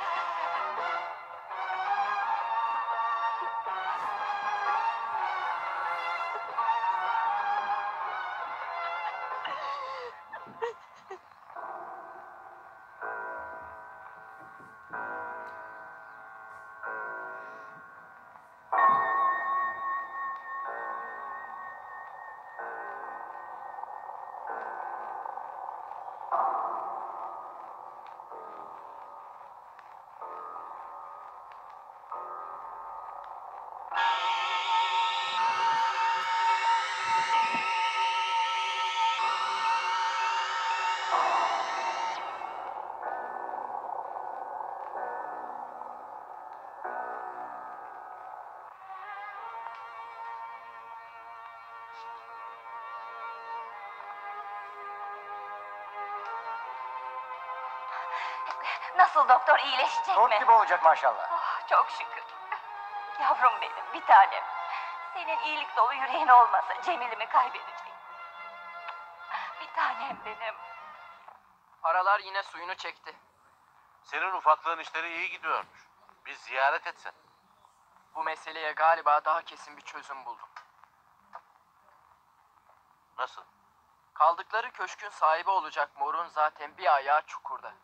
Nasıl doktor, iyileşecek Not mi? gibi olacak maşallah. Oh, çok şükür. Yavrum benim, bir tanem. Senin iyilik dolu yüreğin olmasa Cemil'imi kaybedecek. Bir tanem benim. Paralar yine suyunu çekti. Senin ufaklığın işleri iyi gidiyormuş. Bir ziyaret etsen. Bu meseleye galiba daha kesin bir çözüm buldum. Nasıl? Kaldıkları köşkün sahibi olacak morun zaten bir ayağı çukurda.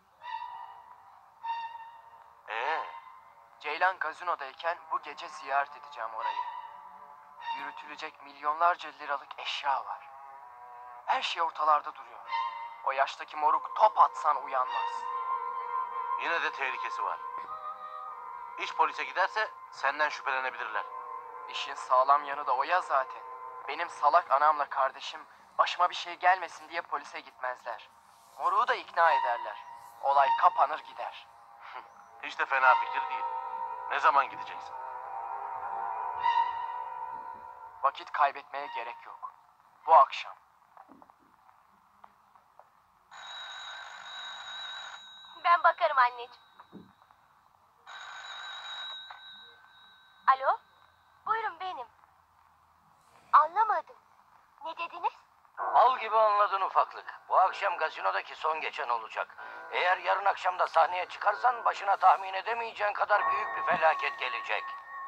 Ee, Ceylan gazinodayken bu gece ziyaret edeceğim orayı. Yürütülecek milyonlarca liralık eşya var. Her şey ortalarda duruyor. O yaştaki moruk top atsan uyanmaz. yine de tehlikesi var. İş polise giderse senden şüphelenebilirler. İşin sağlam yanı da o ya zaten. Benim salak anamla kardeşim başıma bir şey gelmesin diye polise gitmezler. Moruğu da ikna ederler. Olay kapanır gider. Hiç de fena fikir değil. Ne zaman gideceksin? Vakit kaybetmeye gerek yok. Bu akşam. Ben bakarım anneciğim. Alo? Buyurun benim. Anlamadım. Ne dediniz? Al gibi anladın ufaklık. Bu akşam gazinodaki son geçen olacak. Eğer yarın akşam da sahneye çıkarsan başına tahmin edemeyeceğin kadar büyük bir felaket gelecek.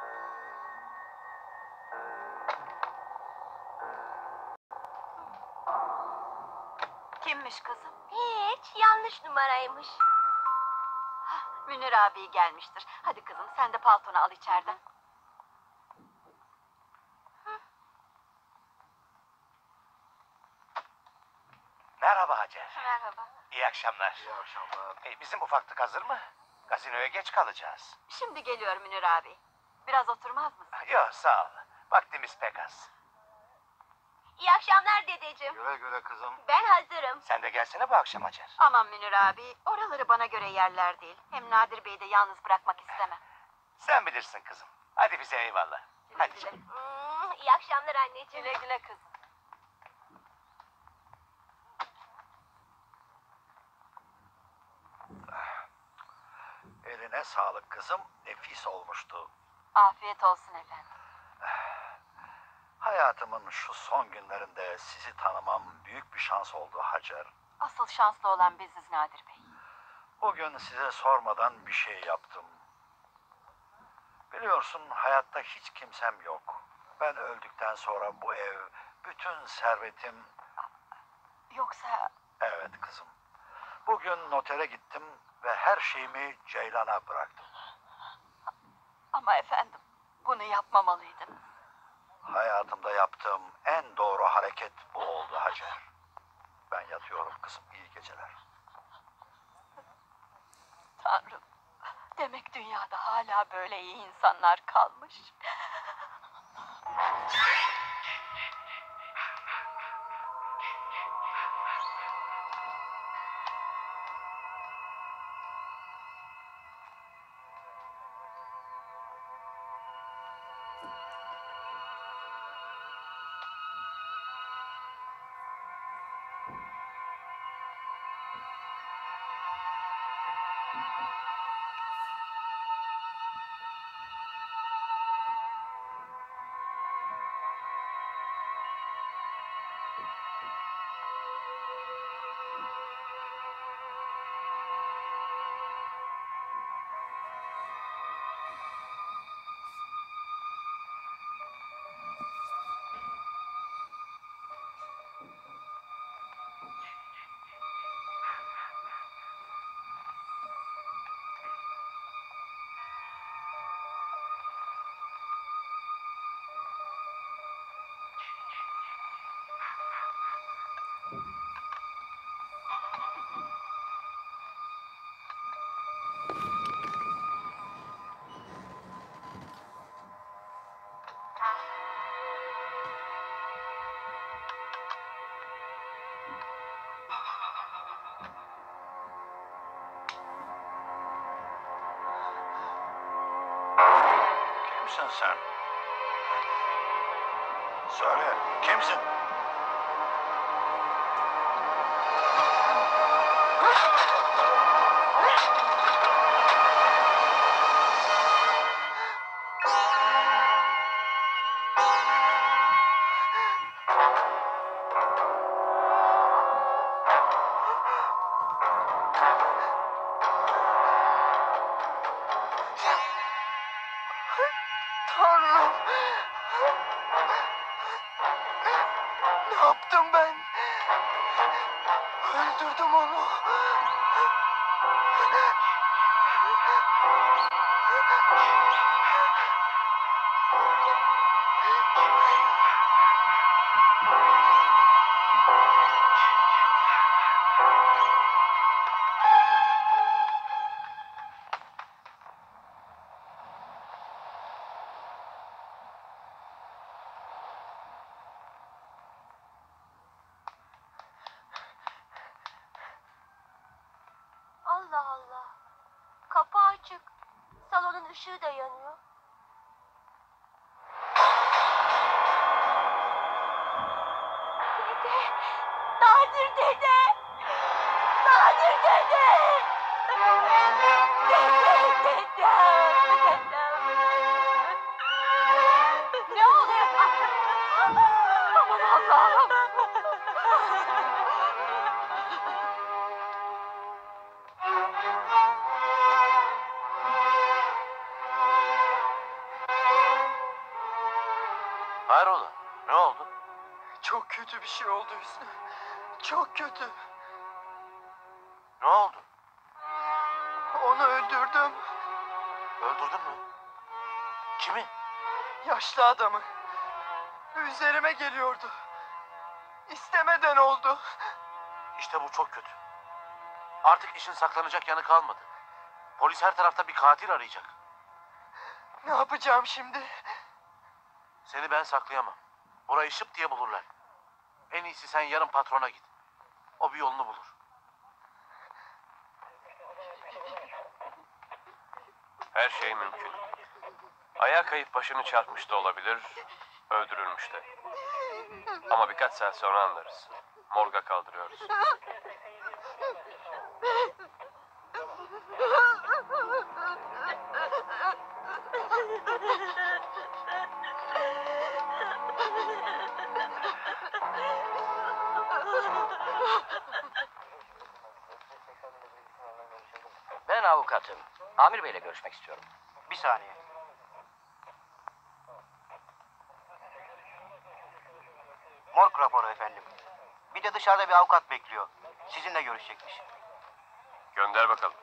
Kimmiş kızım? Hiç, yanlış numaraymış. Münir abi gelmiştir. Hadi kızım sen de paltonu al içeriden. Merhaba Hacer. Merhaba. İyi akşamlar. İyi akşamlar. E, bizim ufaklık hazır mı? Gazinoya geç kalacağız. Şimdi geliyor Münir abi. Biraz oturmaz mısın? Yok sağ ol. Vaktimiz pek az. İyi akşamlar dedeciğim. Güle güle kızım. Ben hazırım. Sen de gelsene bu akşam Hacer. Aman Münir abi, oraları bana göre yerler değil. Hem Nadir Bey'i de yalnız bırakmak istemem. Sen bilirsin kızım. Hadi bize eyvallah. Hadi güle. canım. Hmm, iyi akşamlar anneciğim. Güle güle kızım. Eline sağlık kızım. Nefis olmuştu. Afiyet olsun efendim. Hayatımın şu son günlerinde sizi tanımam büyük bir şans oldu Hacer. Asıl şanslı olan biziz Nadir Bey. Bugün size sormadan bir şey yaptım. Biliyorsun hayatta hiç kimsem yok. Ben öldükten sonra bu ev, bütün servetim... Yoksa Evet kızım. Bugün notere gittim ve her şeyimi Ceylan'a bıraktım. ama efendim bunu yapmamalıydınız. Hayatımda yaptığım en doğru hareket bu oldu Hacer. Ben yatıyorum kızım. İyi geceler. Tanrım, demek dünyada hala böyle iyi insanlar kalmış. Kimsin sen? Söyle, kimsin? ışığı da yanıyor. Dede! Nadir dede! Nadir dede! Dede, dedem, dedem. Ne oluyor? Aman Allah'ım. Hayrola? Ne oldu? Çok kötü bir şey oldu Hüsnü. Çok kötü. Ne oldu? Onu öldürdüm. Öldürdün mü? Kimi? Yaşlı adamı. Üzerime geliyordu. İstemeden oldu. İşte bu çok kötü. Artık işin saklanacak yanı kalmadı. Polis her tarafta bir katil arayacak. Ne yapacağım şimdi? Seni ben saklayamam. Burayı şıp diye bulurlar. En iyisi sen yarın patrona git. O bir yolunu bulur. Her şey mümkün. Ayağa kayıp başını çarpmış da olabilir, öldürülmüş de. Ama birkaç saat sonra anlarız. Morga kaldırıyoruz. Ben avukatım. Amir Bey'le görüşmek istiyorum. Bir saniye. Morg raporu efendim. Bir de dışarıda bir avukat bekliyor. Sizinle görüşecekmiş. Gönder bakalım.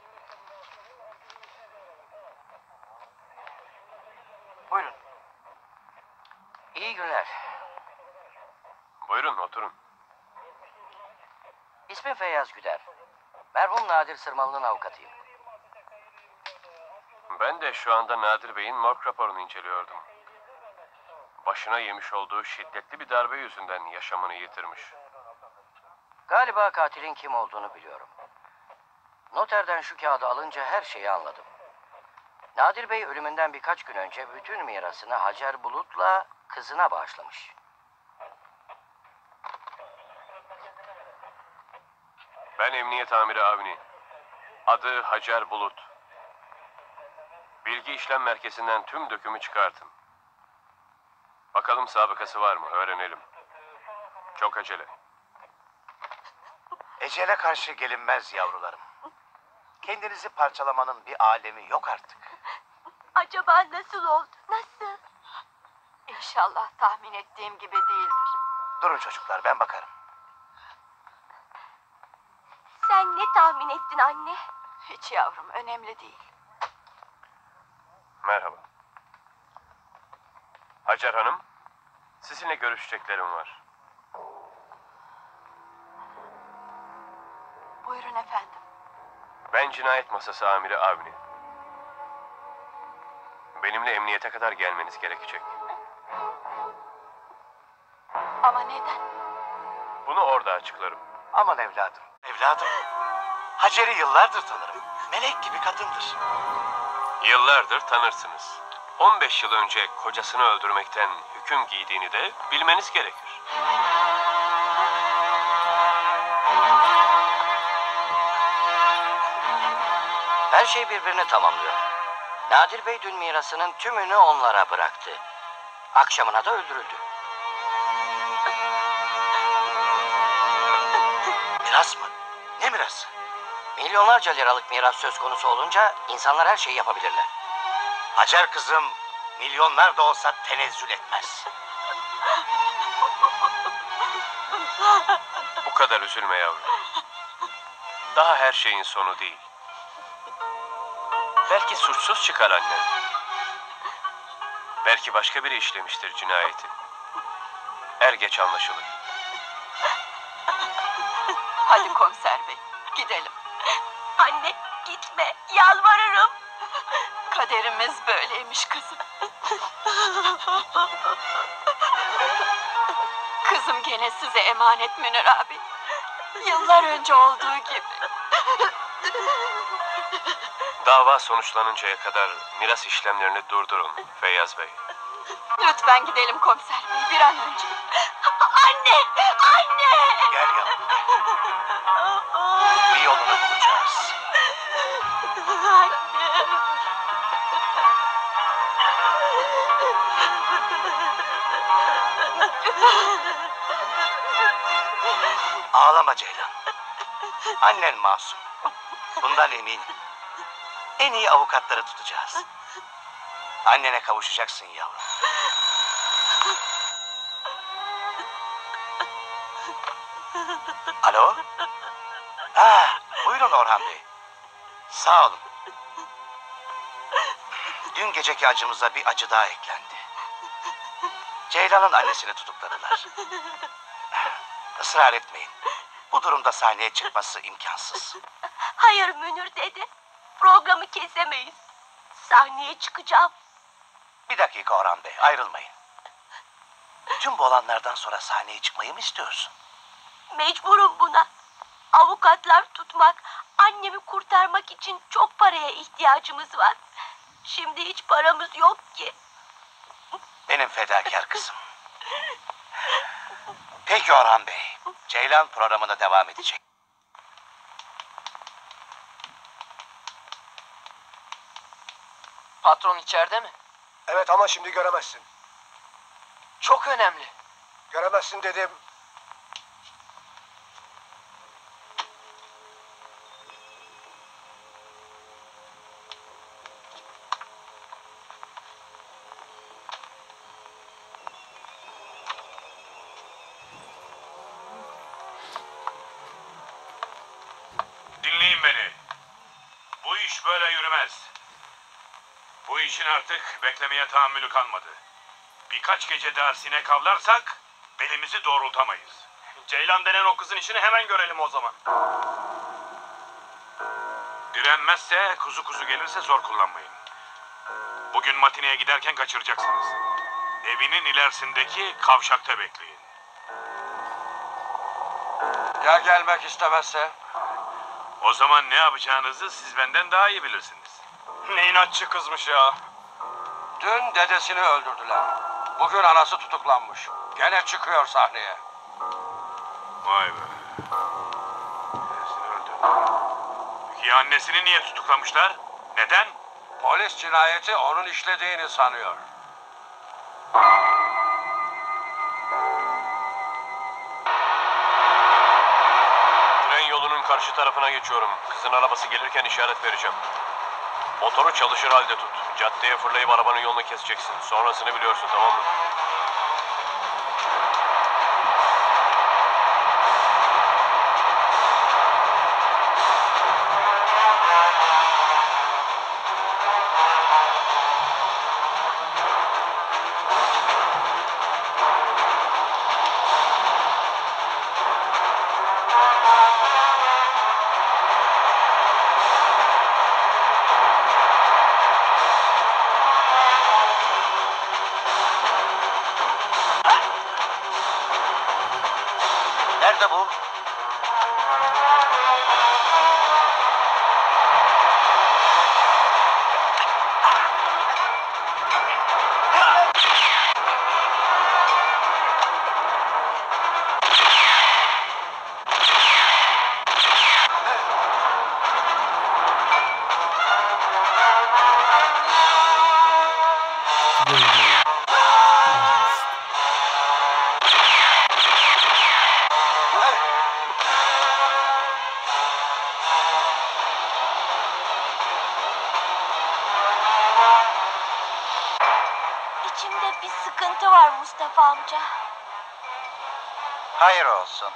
Buyurun. İyi günler. Buyurun oturun. İsmim Feyyaz Güder. Merhum Nadir Sırmalı'nın avukatıyım. Ben de şu anda Nadir Bey'in morg raporunu inceliyordum. Başına yemiş olduğu şiddetli bir darbe yüzünden yaşamını yitirmiş. Galiba katilin kim olduğunu biliyorum. Noterden şu kağıdı alınca her şeyi anladım. Nadir Bey ölümünden birkaç gün önce bütün mirasını Hacer Bulut'la kızına bağışlamış. Ben Emniyet Amiri Avni. Adı Hacer Bulut. Bilgi işlem merkezinden tüm dökümü çıkartın. Bakalım sabıkası var mı? Öğrenelim. Çok acele. Ecele karşı gelinmez yavrularım. Kendinizi parçalamanın bir alemi yok artık. Acaba nasıl oldu? Nasıl? İnşallah tahmin ettiğim gibi değildir. Durun çocuklar, ben bakarım. Sen ne tahmin ettin anne? Hiç yavrum, önemli değil. Merhaba. Hacer Hanım, sizinle görüşeceklerim var. Buyurun efendim. Ben cinayet masası amiri Avni. Benimle emniyete kadar gelmeniz gerekecek. Ama neden? Bunu orada açıklarım. Aman evladım. Evladım. Hacer'i yıllardır tanırım. Melek gibi kadındır. Yıllardır tanırsınız. on beş yıl önce kocasını öldürmekten hüküm giydiğini de bilmeniz gerekir. Her şey birbirini tamamlıyor. Nadir Bey dün mirasının tümünü onlara bıraktı. Akşamına da öldürüldü. Miras mı? Ne mirası? Milyonlarca liralık miras söz konusu olunca insanlar her şeyi yapabilirler. Hacer kızım milyonlar da olsa tenezzül etmez. Bu kadar üzülme yavrum. Daha her şeyin sonu değil. Belki suçsuz çıkar annen. Belki başka biri işlemiştir cinayeti. Er geç anlaşılır. Hadi komiser bey, gidelim. Anne gitme, yalvarırım. Kaderimiz böyleymiş kızım. Kızım gene size emanet Münir abi. Yıllar önce olduğu gibi. Dava sonuçlanıncaya kadar miras işlemlerini durdurun Feyyaz Bey. Lütfen gidelim komiser bey bir an önce. Anne! Anne! Gel yavrum. Bir yolunu bulacağız. Ağlama Ceylan. Annen masum. Bundan eminim. En iyi avukatları tutacağız. Annene kavuşacaksın yavrum. Alo? Ah, buyurun Orhan Bey. Sağ olun. Dün geceki acımıza bir acı daha eklendi. Ceylan'ın annesini tutukladılar. Israr etmeyin. Bu durumda sahneye çıkması imkansız. Hayır Münir dede. Programı kesemeyiz. Sahneye çıkacağım. Bir dakika Orhan Bey, ayrılmayın. Bütün bu olanlardan sonra sahneye çıkmayı mı istiyorsun? Mecburum buna. Avukatlar tutmak, annemi kurtarmak için çok paraya ihtiyacımız var. Şimdi hiç paramız yok ki. Benim fedakar kızım. Peki Orhan Bey, Ceylan programına devam edecek. Patron içeride mi? Evet ama şimdi göremezsin. Çok önemli. Göremezsin dedim. Dinleyin beni. Bu iş böyle yürümez. Bu işin artık beklemeye tahammülü kalmadı. Birkaç gece daha sinek avlarsak belimizi doğrultamayız. Ceylan denen o kızın işini hemen görelim o zaman. Direnmezse, kuzu kuzu gelirse zor kullanmayın. Bugün matineye giderken kaçıracaksınız. Evinin ilerisindeki kavşakta bekleyin. Ya gelmek istemezse? O zaman ne yapacağınızı siz benden daha iyi bilirsiniz. Ne inatçı kızmış ya. Dün dedesini öldürdüler. Bugün anası tutuklanmış. Gene çıkıyor sahneye. Vay be. Dedesini öldürdü. Peki annesini niye tutuklamışlar? Neden? Polis cinayeti onun işlediğini sanıyor. Tren yolunun karşı tarafına geçiyorum. Kızın arabası gelirken işaret vereceğim. Motoru çalışır halde tut. Caddeye fırlayıp arabanın yolunu keseceksin. Sonrasını biliyorsun, tamam mı? Nerede bu? İçimde bir sıkıntı var Mustafa amca. Hayır olsun.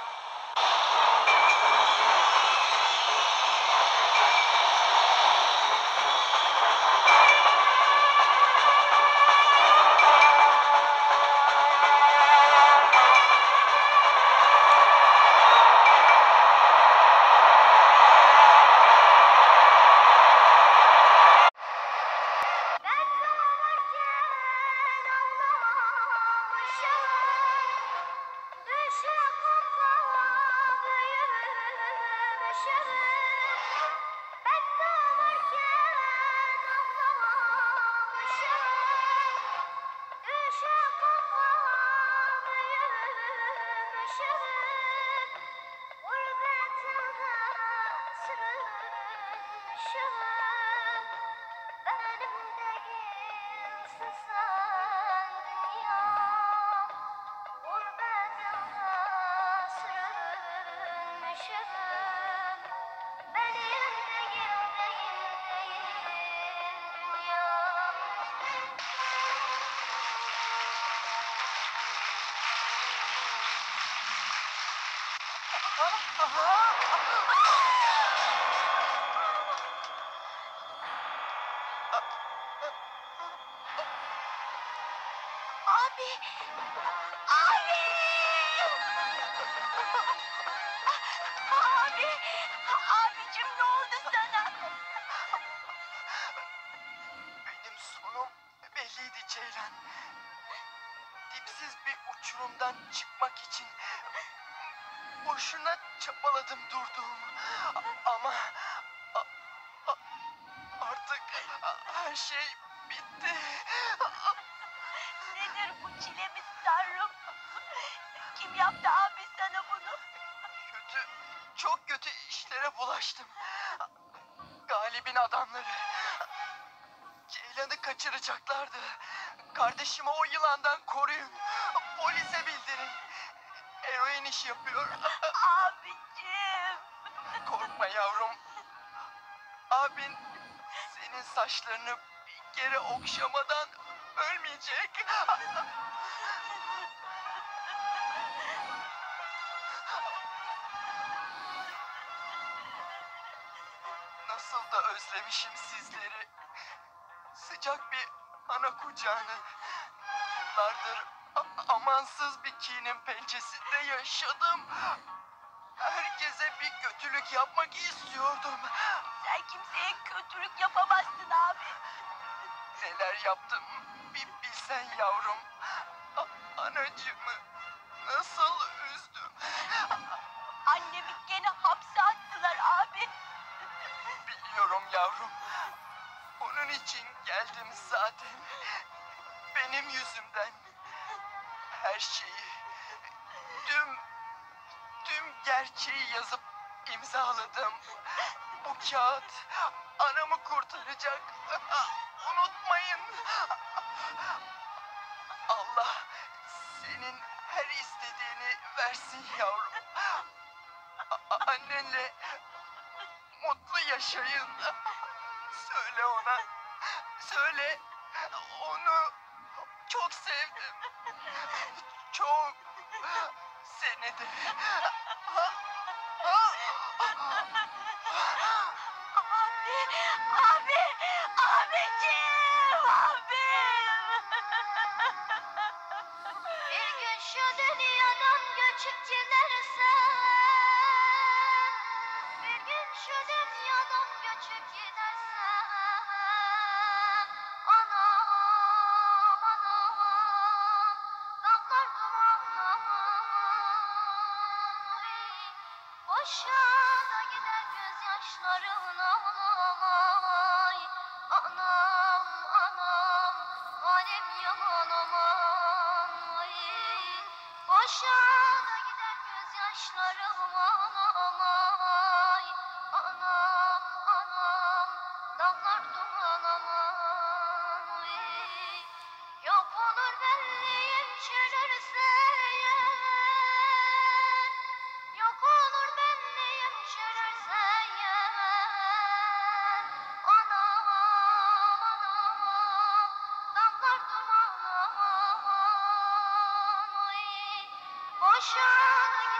Ben doğarken ağlamamışım. Düşe kupa büyümüşüm. sarhoşum. Benim değilsin sen dünya. Gurbetime sürünmüşüm. Benim değil, değil, değil dünya. Abi! Abi! Abi! Abicim ne oldu sana? Benim sonum belliydi Ceylan. Dipsiz bir uçurumdan çıkmak için boşuna çabaladım durduğumu. Ama a- a- artık her şey bitti. Nedir bu çilemiz Tanrım? Kim yaptı abi sana bunu? Kötü, çok kötü işlere bulaştım. Galip'in adamları Ceylan'ı kaçıracaklardı. Kardeşimi o yılandan koruyun. Polise bildirin. Eroin iş yapıyor. Abicim! Korkma yavrum. Abin senin saçlarını bir kere okşamadan ölmeyecek. Nasıl da özlemişim sizleri. Sıcak bir ana kucağını. Yıllardır a- amansız bir kinin pençesinde yaşadım. Herkese bir kötülük yapmak istiyordum. Sen kimseye kötülük yapamazsın abi. Neler yaptım bir bilsen yavrum. A- anacığımı nasıl üzdüm. Annemi gene hapse attılar abi. Biliyorum yavrum. Onun için geldim zaten. Benim yüzümden. Her şeyi, tüm, tüm gerçeği yazıp imzaladım. Bu kağıt anamı kurtaracak. Unutmayın. Allah senin her istediğini versin yavrum. A- annenle mutlu yaşayın. Söyle ona. Söyle. Onu çok sevdim. Çok. Seni de. Abi! Abi! Abicim! Abim! Bir gün şu dünyadan göçüp gidersen, bir gün şu dünyadan göçüp gidersen, anam anam, dağlar dumanlar, boşa da gider gözyaşların ağlamay, anam anam, alem yaman aman, ay. Boşa da gider gözyaşlarım ağlamay, anam anam, dağlar duman aman, ay. Yok olur benliğim çürürse yer, yok olur benliğim çürürse yer, anam anam, dağlar duman aman, ay. Boşa da